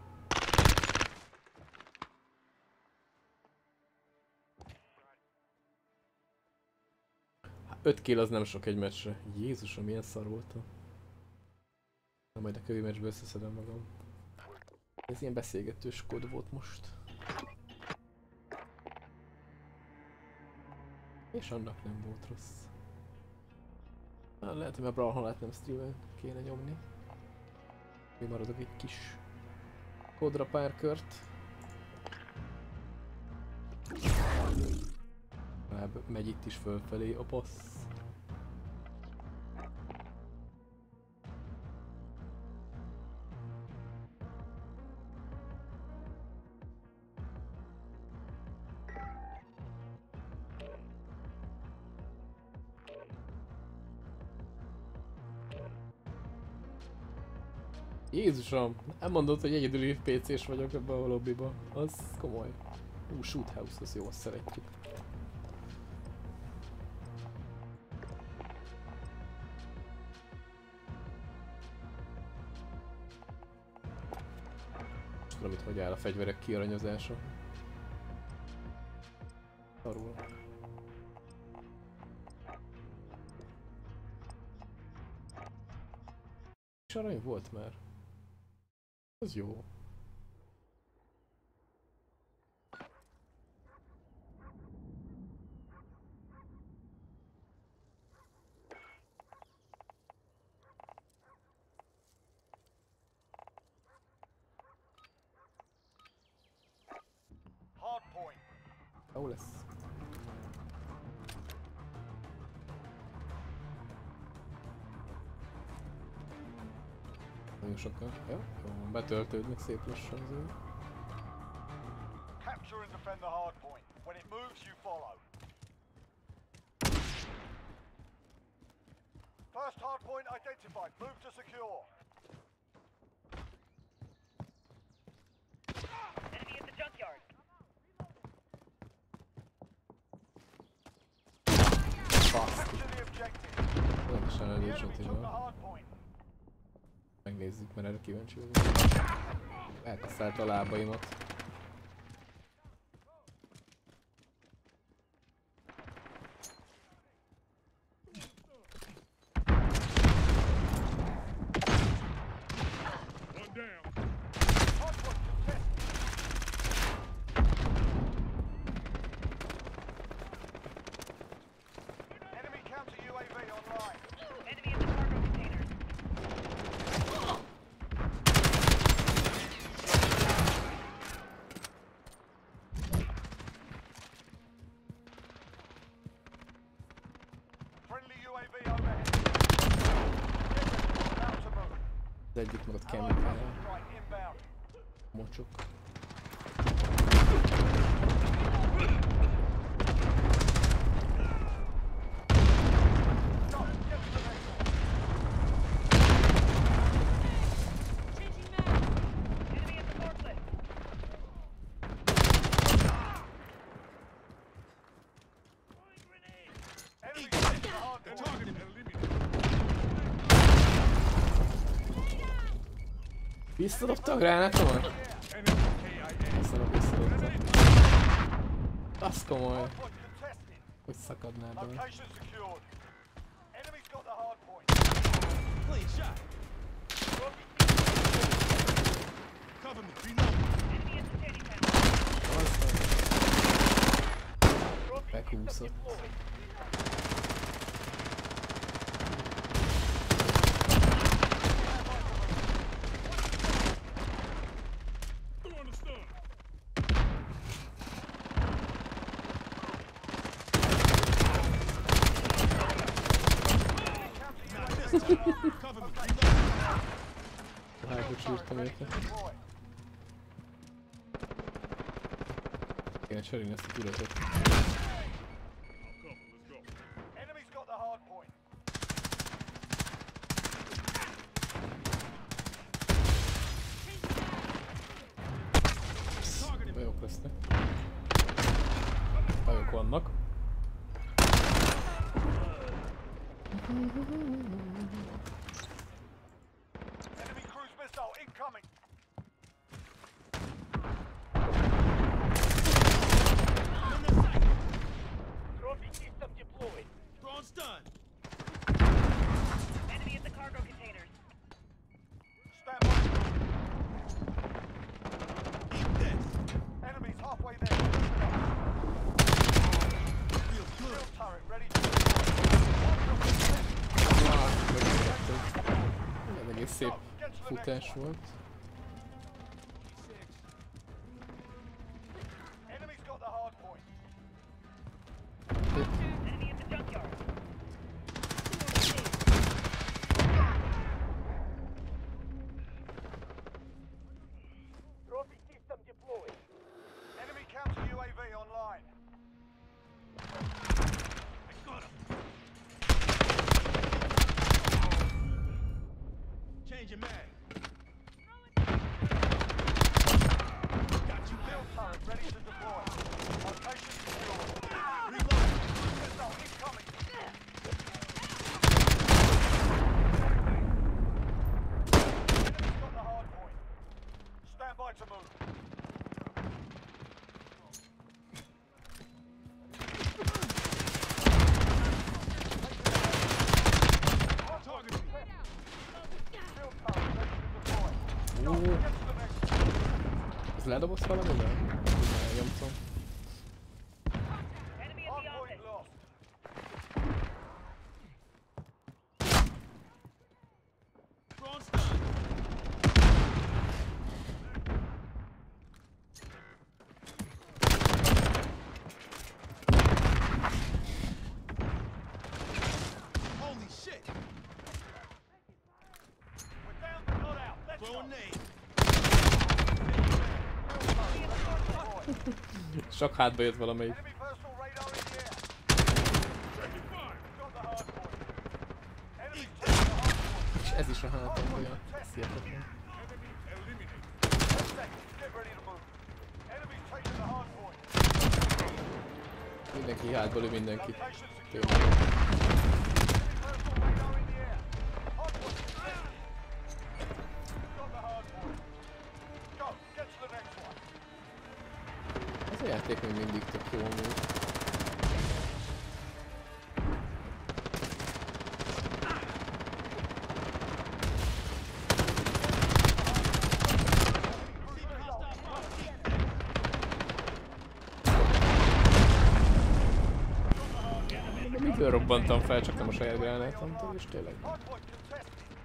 Hát 5 kill az nem sok egy meccsre. Jézusom, milyen szar voltam. Na majd a kövi meccsből összeszedem magam. Ez ilyen beszélgetős kód volt most. És annak nem volt rossz. Lehet, hogy már Brawlhallát nem streamen kéne nyomni. Mi maradok egy kis kodra pár kört. Megy itt is fölfelé a passz. Jézusom, nem mondod, hogy egyedüli PC-s vagyok ebben a lobbyban. Az komoly. Shoot House, az jó, azt szeretjük. Most tudom itt, hogy áll a fegyverek kiaranyozása. Arról. És arany volt már. Az jó. Jó lesz. Nagyon sokan. Jó, jó, betöltődnek szép lassan azért. Capture and defend the hard point. When it moves, you follow. First hard point identified. Move to secure. Enemy at the junkyard. Capture the objective. Pontosan The előtt enemy took the Zsotival. hard point. Megnézzük, mert erre kíváncsi vagyok. Elkaszálta a lábaimat. One down. Hard point contested. Enemy counter UAV online. Enemy at the cargo containers. Friendly UAV overhead. About to move. Az egyik maradt Allied kemény cluster strike inbound. mocsok. Stop. Get to the next one. Enemy at the forklift. Enemy taking the hard They're point. targeting eliminated. Visszadobta a gránátomat? Enemy KIA. Visszadobta. Az komoly, Hard point contested. hogy szakadnál bele. Location secured. Enemy's got the hard point. Clean shot. Cover me. Reload. Enemy at the standing panel. Bekúszott. Throwing the stun. Cover me. Reload. Hájba csírtam őket. Deploy. Kéne cserélni ezt a tudatot. I'll cover. Let's go. Enemy's got the hard point. Bajok lesznek. Bajok vannak. Enemy cruise missile incoming. Trophy system deployed. Throwing stun. Enemy at the cargo containers. Stand by. Eat this. Enemy's halfway there. Feel good. Shield turret ready to Ez egész szép futás volt. Enemy's got the hard point. Enemy at the junkyard. Trophy system deployed. Enemy counter UAV online. I got him. Changing mag. Got you Shield built. turret ready to deploy. Location secured. Reload. Missile incoming. Enemy's got the hard point. Stand by to move. Target me. Shield turret ready to deploy. Ó, Get to the next one. ez ledobogsz valamivel? Elnyomtam. Enemy at Hard the point office. lost. Throwing stun. Sok hátba jött valamelyik. Enemy personal radar in the air. Got the hard point. Enemy taking the hard point. És ez is a hátam, olyan hihetetlen. Enemy eliminated. 10 seconds. Get ready to move. Enemy's taking the hard point. Mindenki hátba lő mindenkit. Location secure. Tényleg. Enemy personal radar in the air. Hard point contested. Got the hard point. Go. Get to the next one. Ez a játék még mindig tök jó amúgy. De mitől robbantam fel, csak nem a saját gránátomtól, és tényleg. Hard point contested.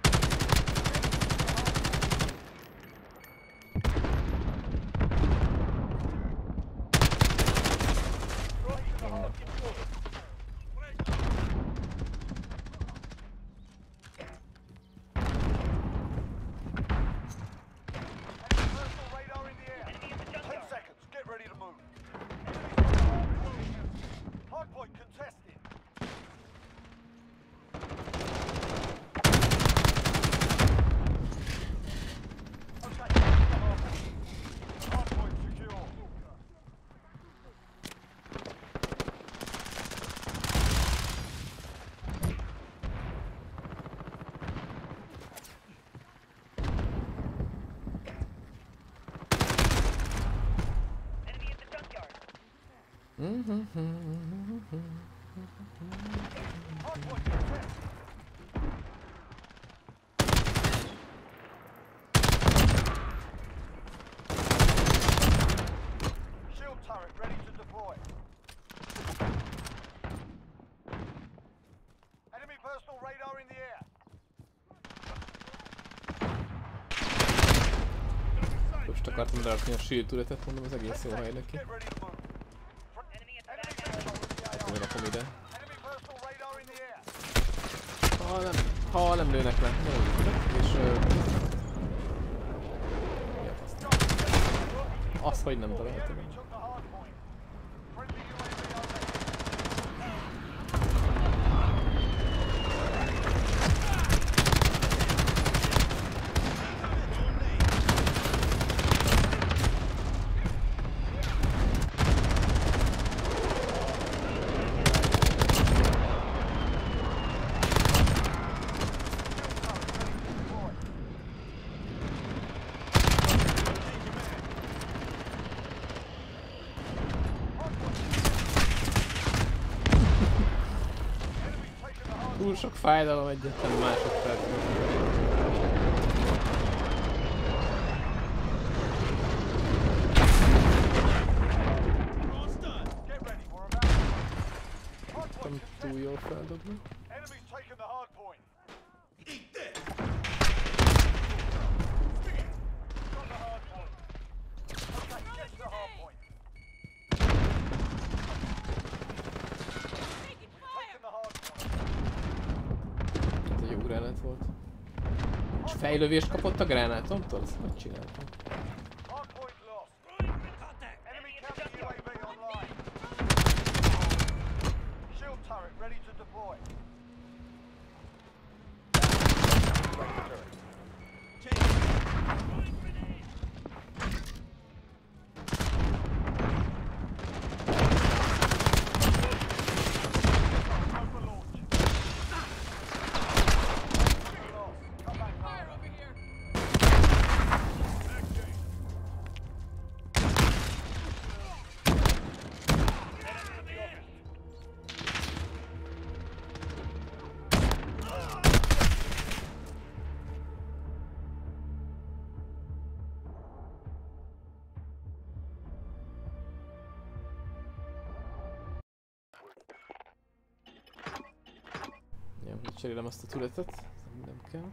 Personal radar in the air. 10 seconds. Get ready to move. Hard point contested. Okay, hard point secure. Enemy at the junkyard. Hard point contested. Shield turret ready to deploy. Enemy personal radar in the air. Most akartam lerakni a shield turretet, mondom, az egész jó hely neki. Get ready to move. Enemy at the Enemy back alley. personal in the AO. Akkor rakom ide. Enemy personal radar in the air. Ha nem lőnek le. Nem lőnek le. És... mi a fasz? Az, hogy nem The találtam. enemy took the hard point. Friendly UAV overhead. Túl sok fájdalom egyetlen másodpercben. Get ready, we're about to move. Hard Nem point túl jól feldobni. Enemy's taking the hard point. Got the hard point. Okay, get to the hard point. Taking the hard point. Ez egy jó gránát volt. És fejlövést kapott a gránátomtól? Ezt hogy csináltam? Hard point lost. Enemy counter UAV online. Shield turret ready to deploy. Ja, cserélem azt a turretet, nem kell.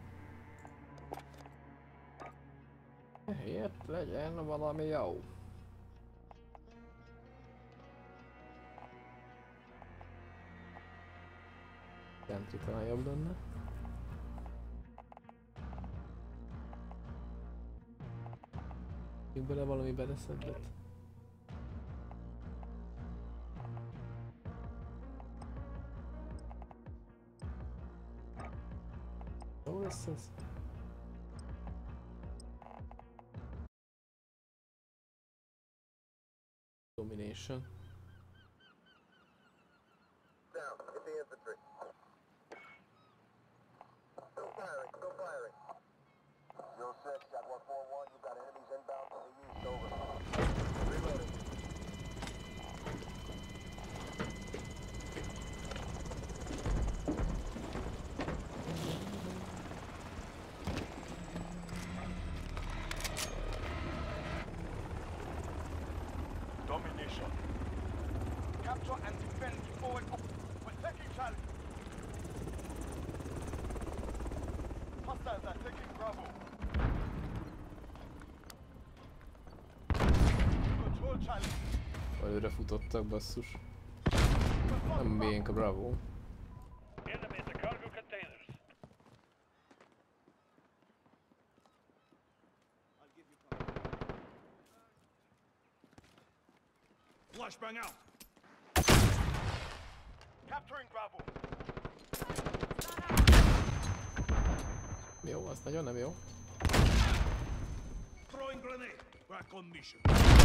Ehelyett legyen valami jó. Sentry talán jobb lenne. Még bele valami beleszedett. Jó lesz ez? Domination. Down. Get the infantry. Still firing. Still firing. 06, got 141. You got enemies inbound from the east. Over. Reloading. Domination. Capture and defend forward. We're taking Charlie. Hostiles are taking Bravo. Control Charlie. Előre futottak, basszus. Nem miénk a Bravo. Enemy at the cargo containers. Flashbang out. Capturing Bravo. Jó, az nagyon nem jó. Throwing grenade. Back on mission.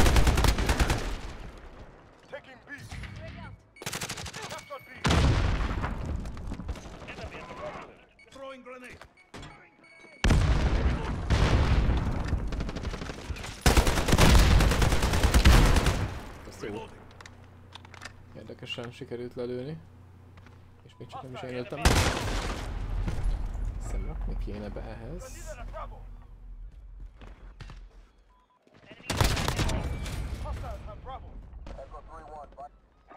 Taking B. Break out. Capture B. Enemy at the cargo. Throwing grenade. Azt jó. Érdekesen sikerült lelőni. És még csak nem is én öltem. Hiszem rakni kéne be ehhez. Leader at Bravo. Enemy Hostiles have Bravo. Echo 3-1.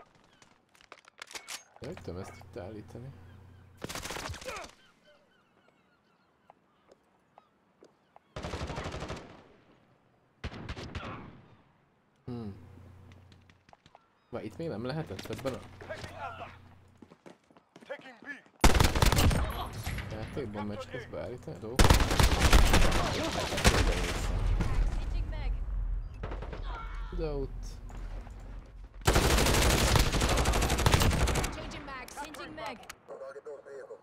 Jöttem ezt itt állítani. Várj, itt még nem lehetett ebben a Taking Alpha. Taking B. játékban meccs közben állítani a dolgokat? Changing mag. Loadout. Changing mag. Changing mag. Target those vehicles.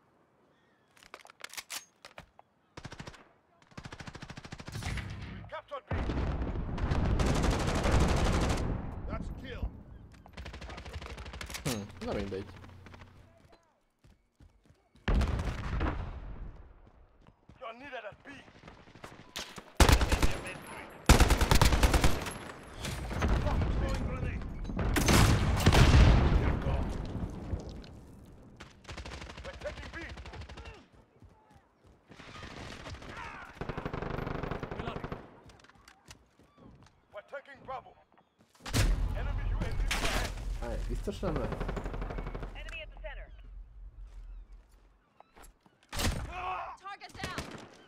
Captured B. That's a kill. Na mindegy. You're needed at B. Throwing grenade. We're taking B. We're taking Bravo. Enemy UAV ahead. Állj, biztos nem lehet? Enemy at the center. Target down.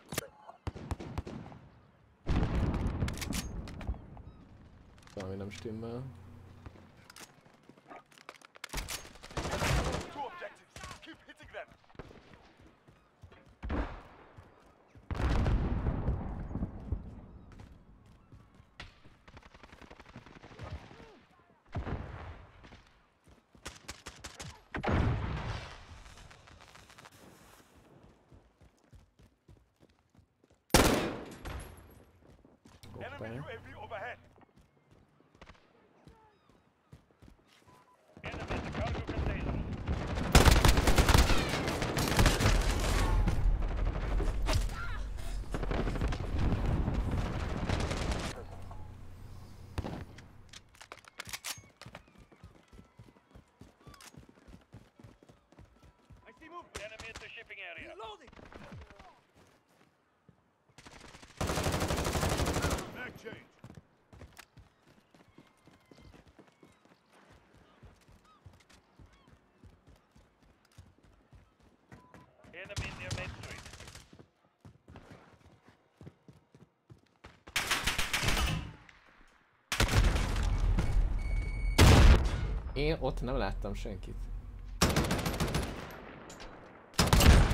Valami nem stimmel. Two objectives. Keep hitting them. Enemy Hoppá. UAV overhead. Enemy at the cargo container. I see movement. Enemy at the shipping area. Reloading. Mag change. Enemy near Main Street. Én ott nem láttam senkit.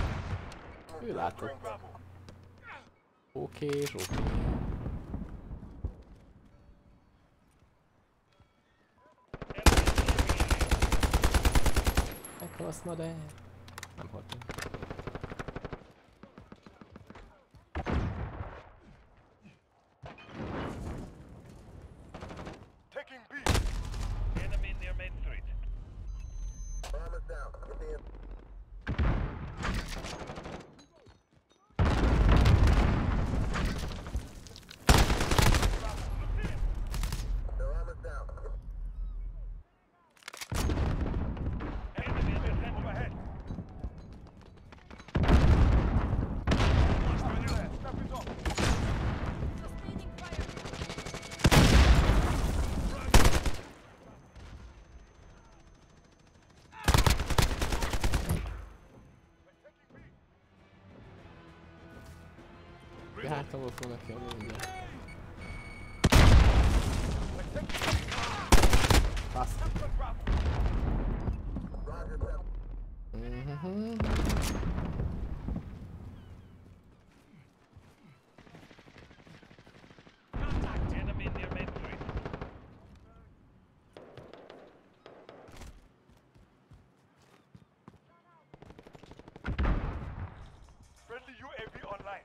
Ő látott. Bravo. Oké és oké. Szevasz, na de. Nem haltam. Taking B. Enemy near Main Street. Enemy in the center. Overhead. Step it up. Sustaining fire. Ja hátamból fognak jönni mindjárt. Fasz. Enemy near Main Street. Friendly UAV online.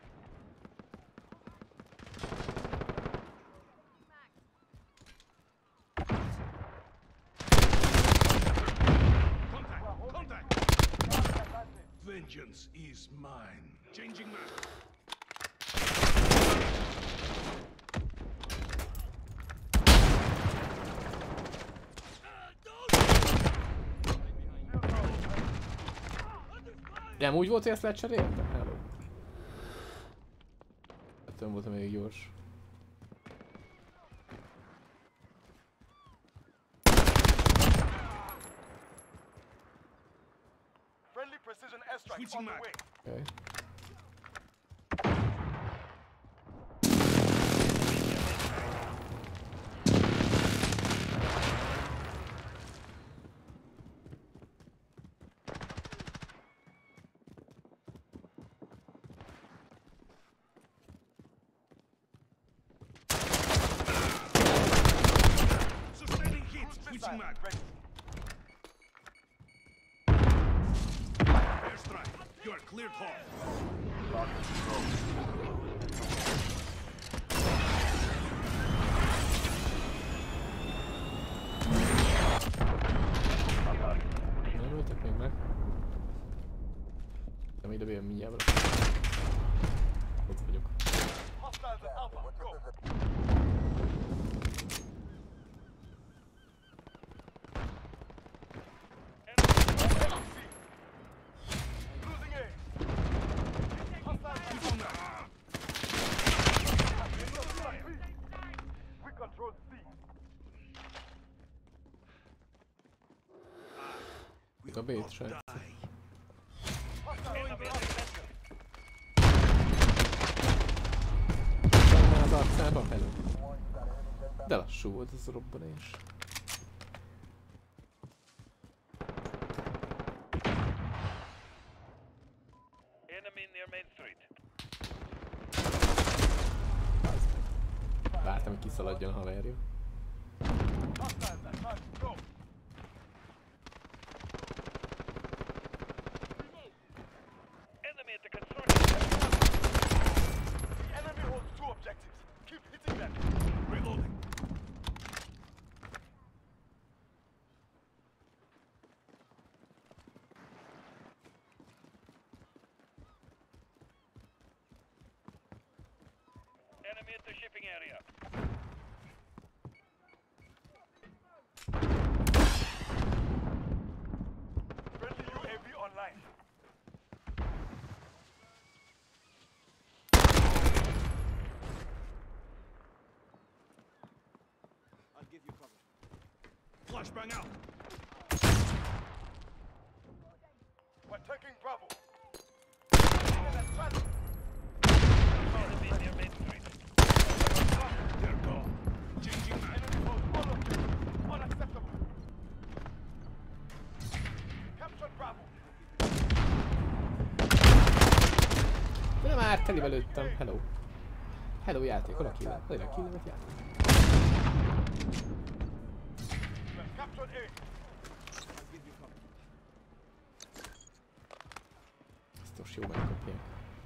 Contact! Vengeance is mine. Changing map. Nem úgy volt, hogy ezt lecseréltem? Hello. Ettől volt még gyors. Friendly precision airstrike Switching on the mag. way. Okay. Sustaining hit. Switching mag. Ready. Airstrike. You are cleared hot. Nem öltek még meg. Nem ide bejön mindjárt. Ott vagyok. Hostiles at Alpha. Go. Losing A. Hostiles at We control C. A B-t se. Enemy in the center. Az arcában hello. De lassú volt ez a robbanás. Enemy near Main Street. Vártam, hogy kiszaladjon a haverja. Hostiles at Charlie. Go. Enemy at the construction. The enemy holds two objectives. Keep hitting them. Reloading. Enemy at the shipping area. Friendly UAV online. Flashbang out. We're taking Bravo. Enemy at Charlie. Enemy near Main Street. They're gone. Changing mag. Enemy holds all objectives. Unacceptable. Captured Bravo. De már telivel lőttem. Hello. Hello játék, hol a kill? Hol a killemet játék? We have captured A. biztos jó megkapják.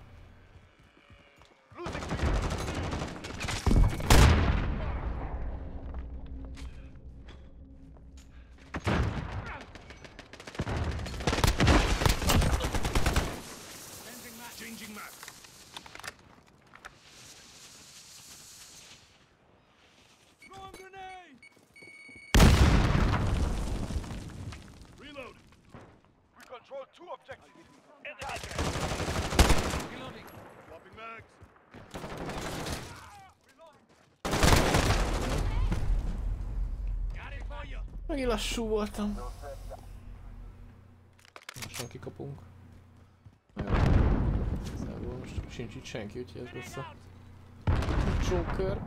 Losing B. Changing map. Throwing grenade! Reloading. We control 2 objectives. Enemy Reloading. Swapping mags. Got it for you. Megint lassú voltam. Lassan kikapunk. Igazából most sincs itt senki, úgyhogy ez lesz a Joker.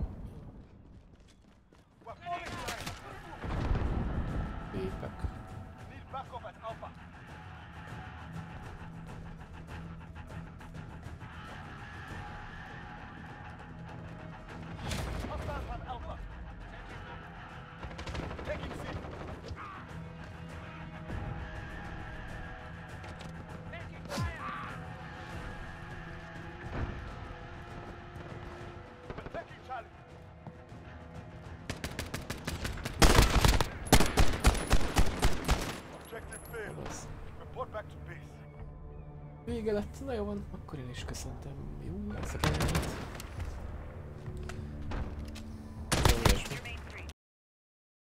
We're falling behind. Képek. Need backup at Alpha. Hostiles at Alpha. Taking C. Taking fire! We're taking Charlie. Objective failed. Az. Report back to base. Vége lett, na jó van, akkor én is köszöntem. Jó, ezt a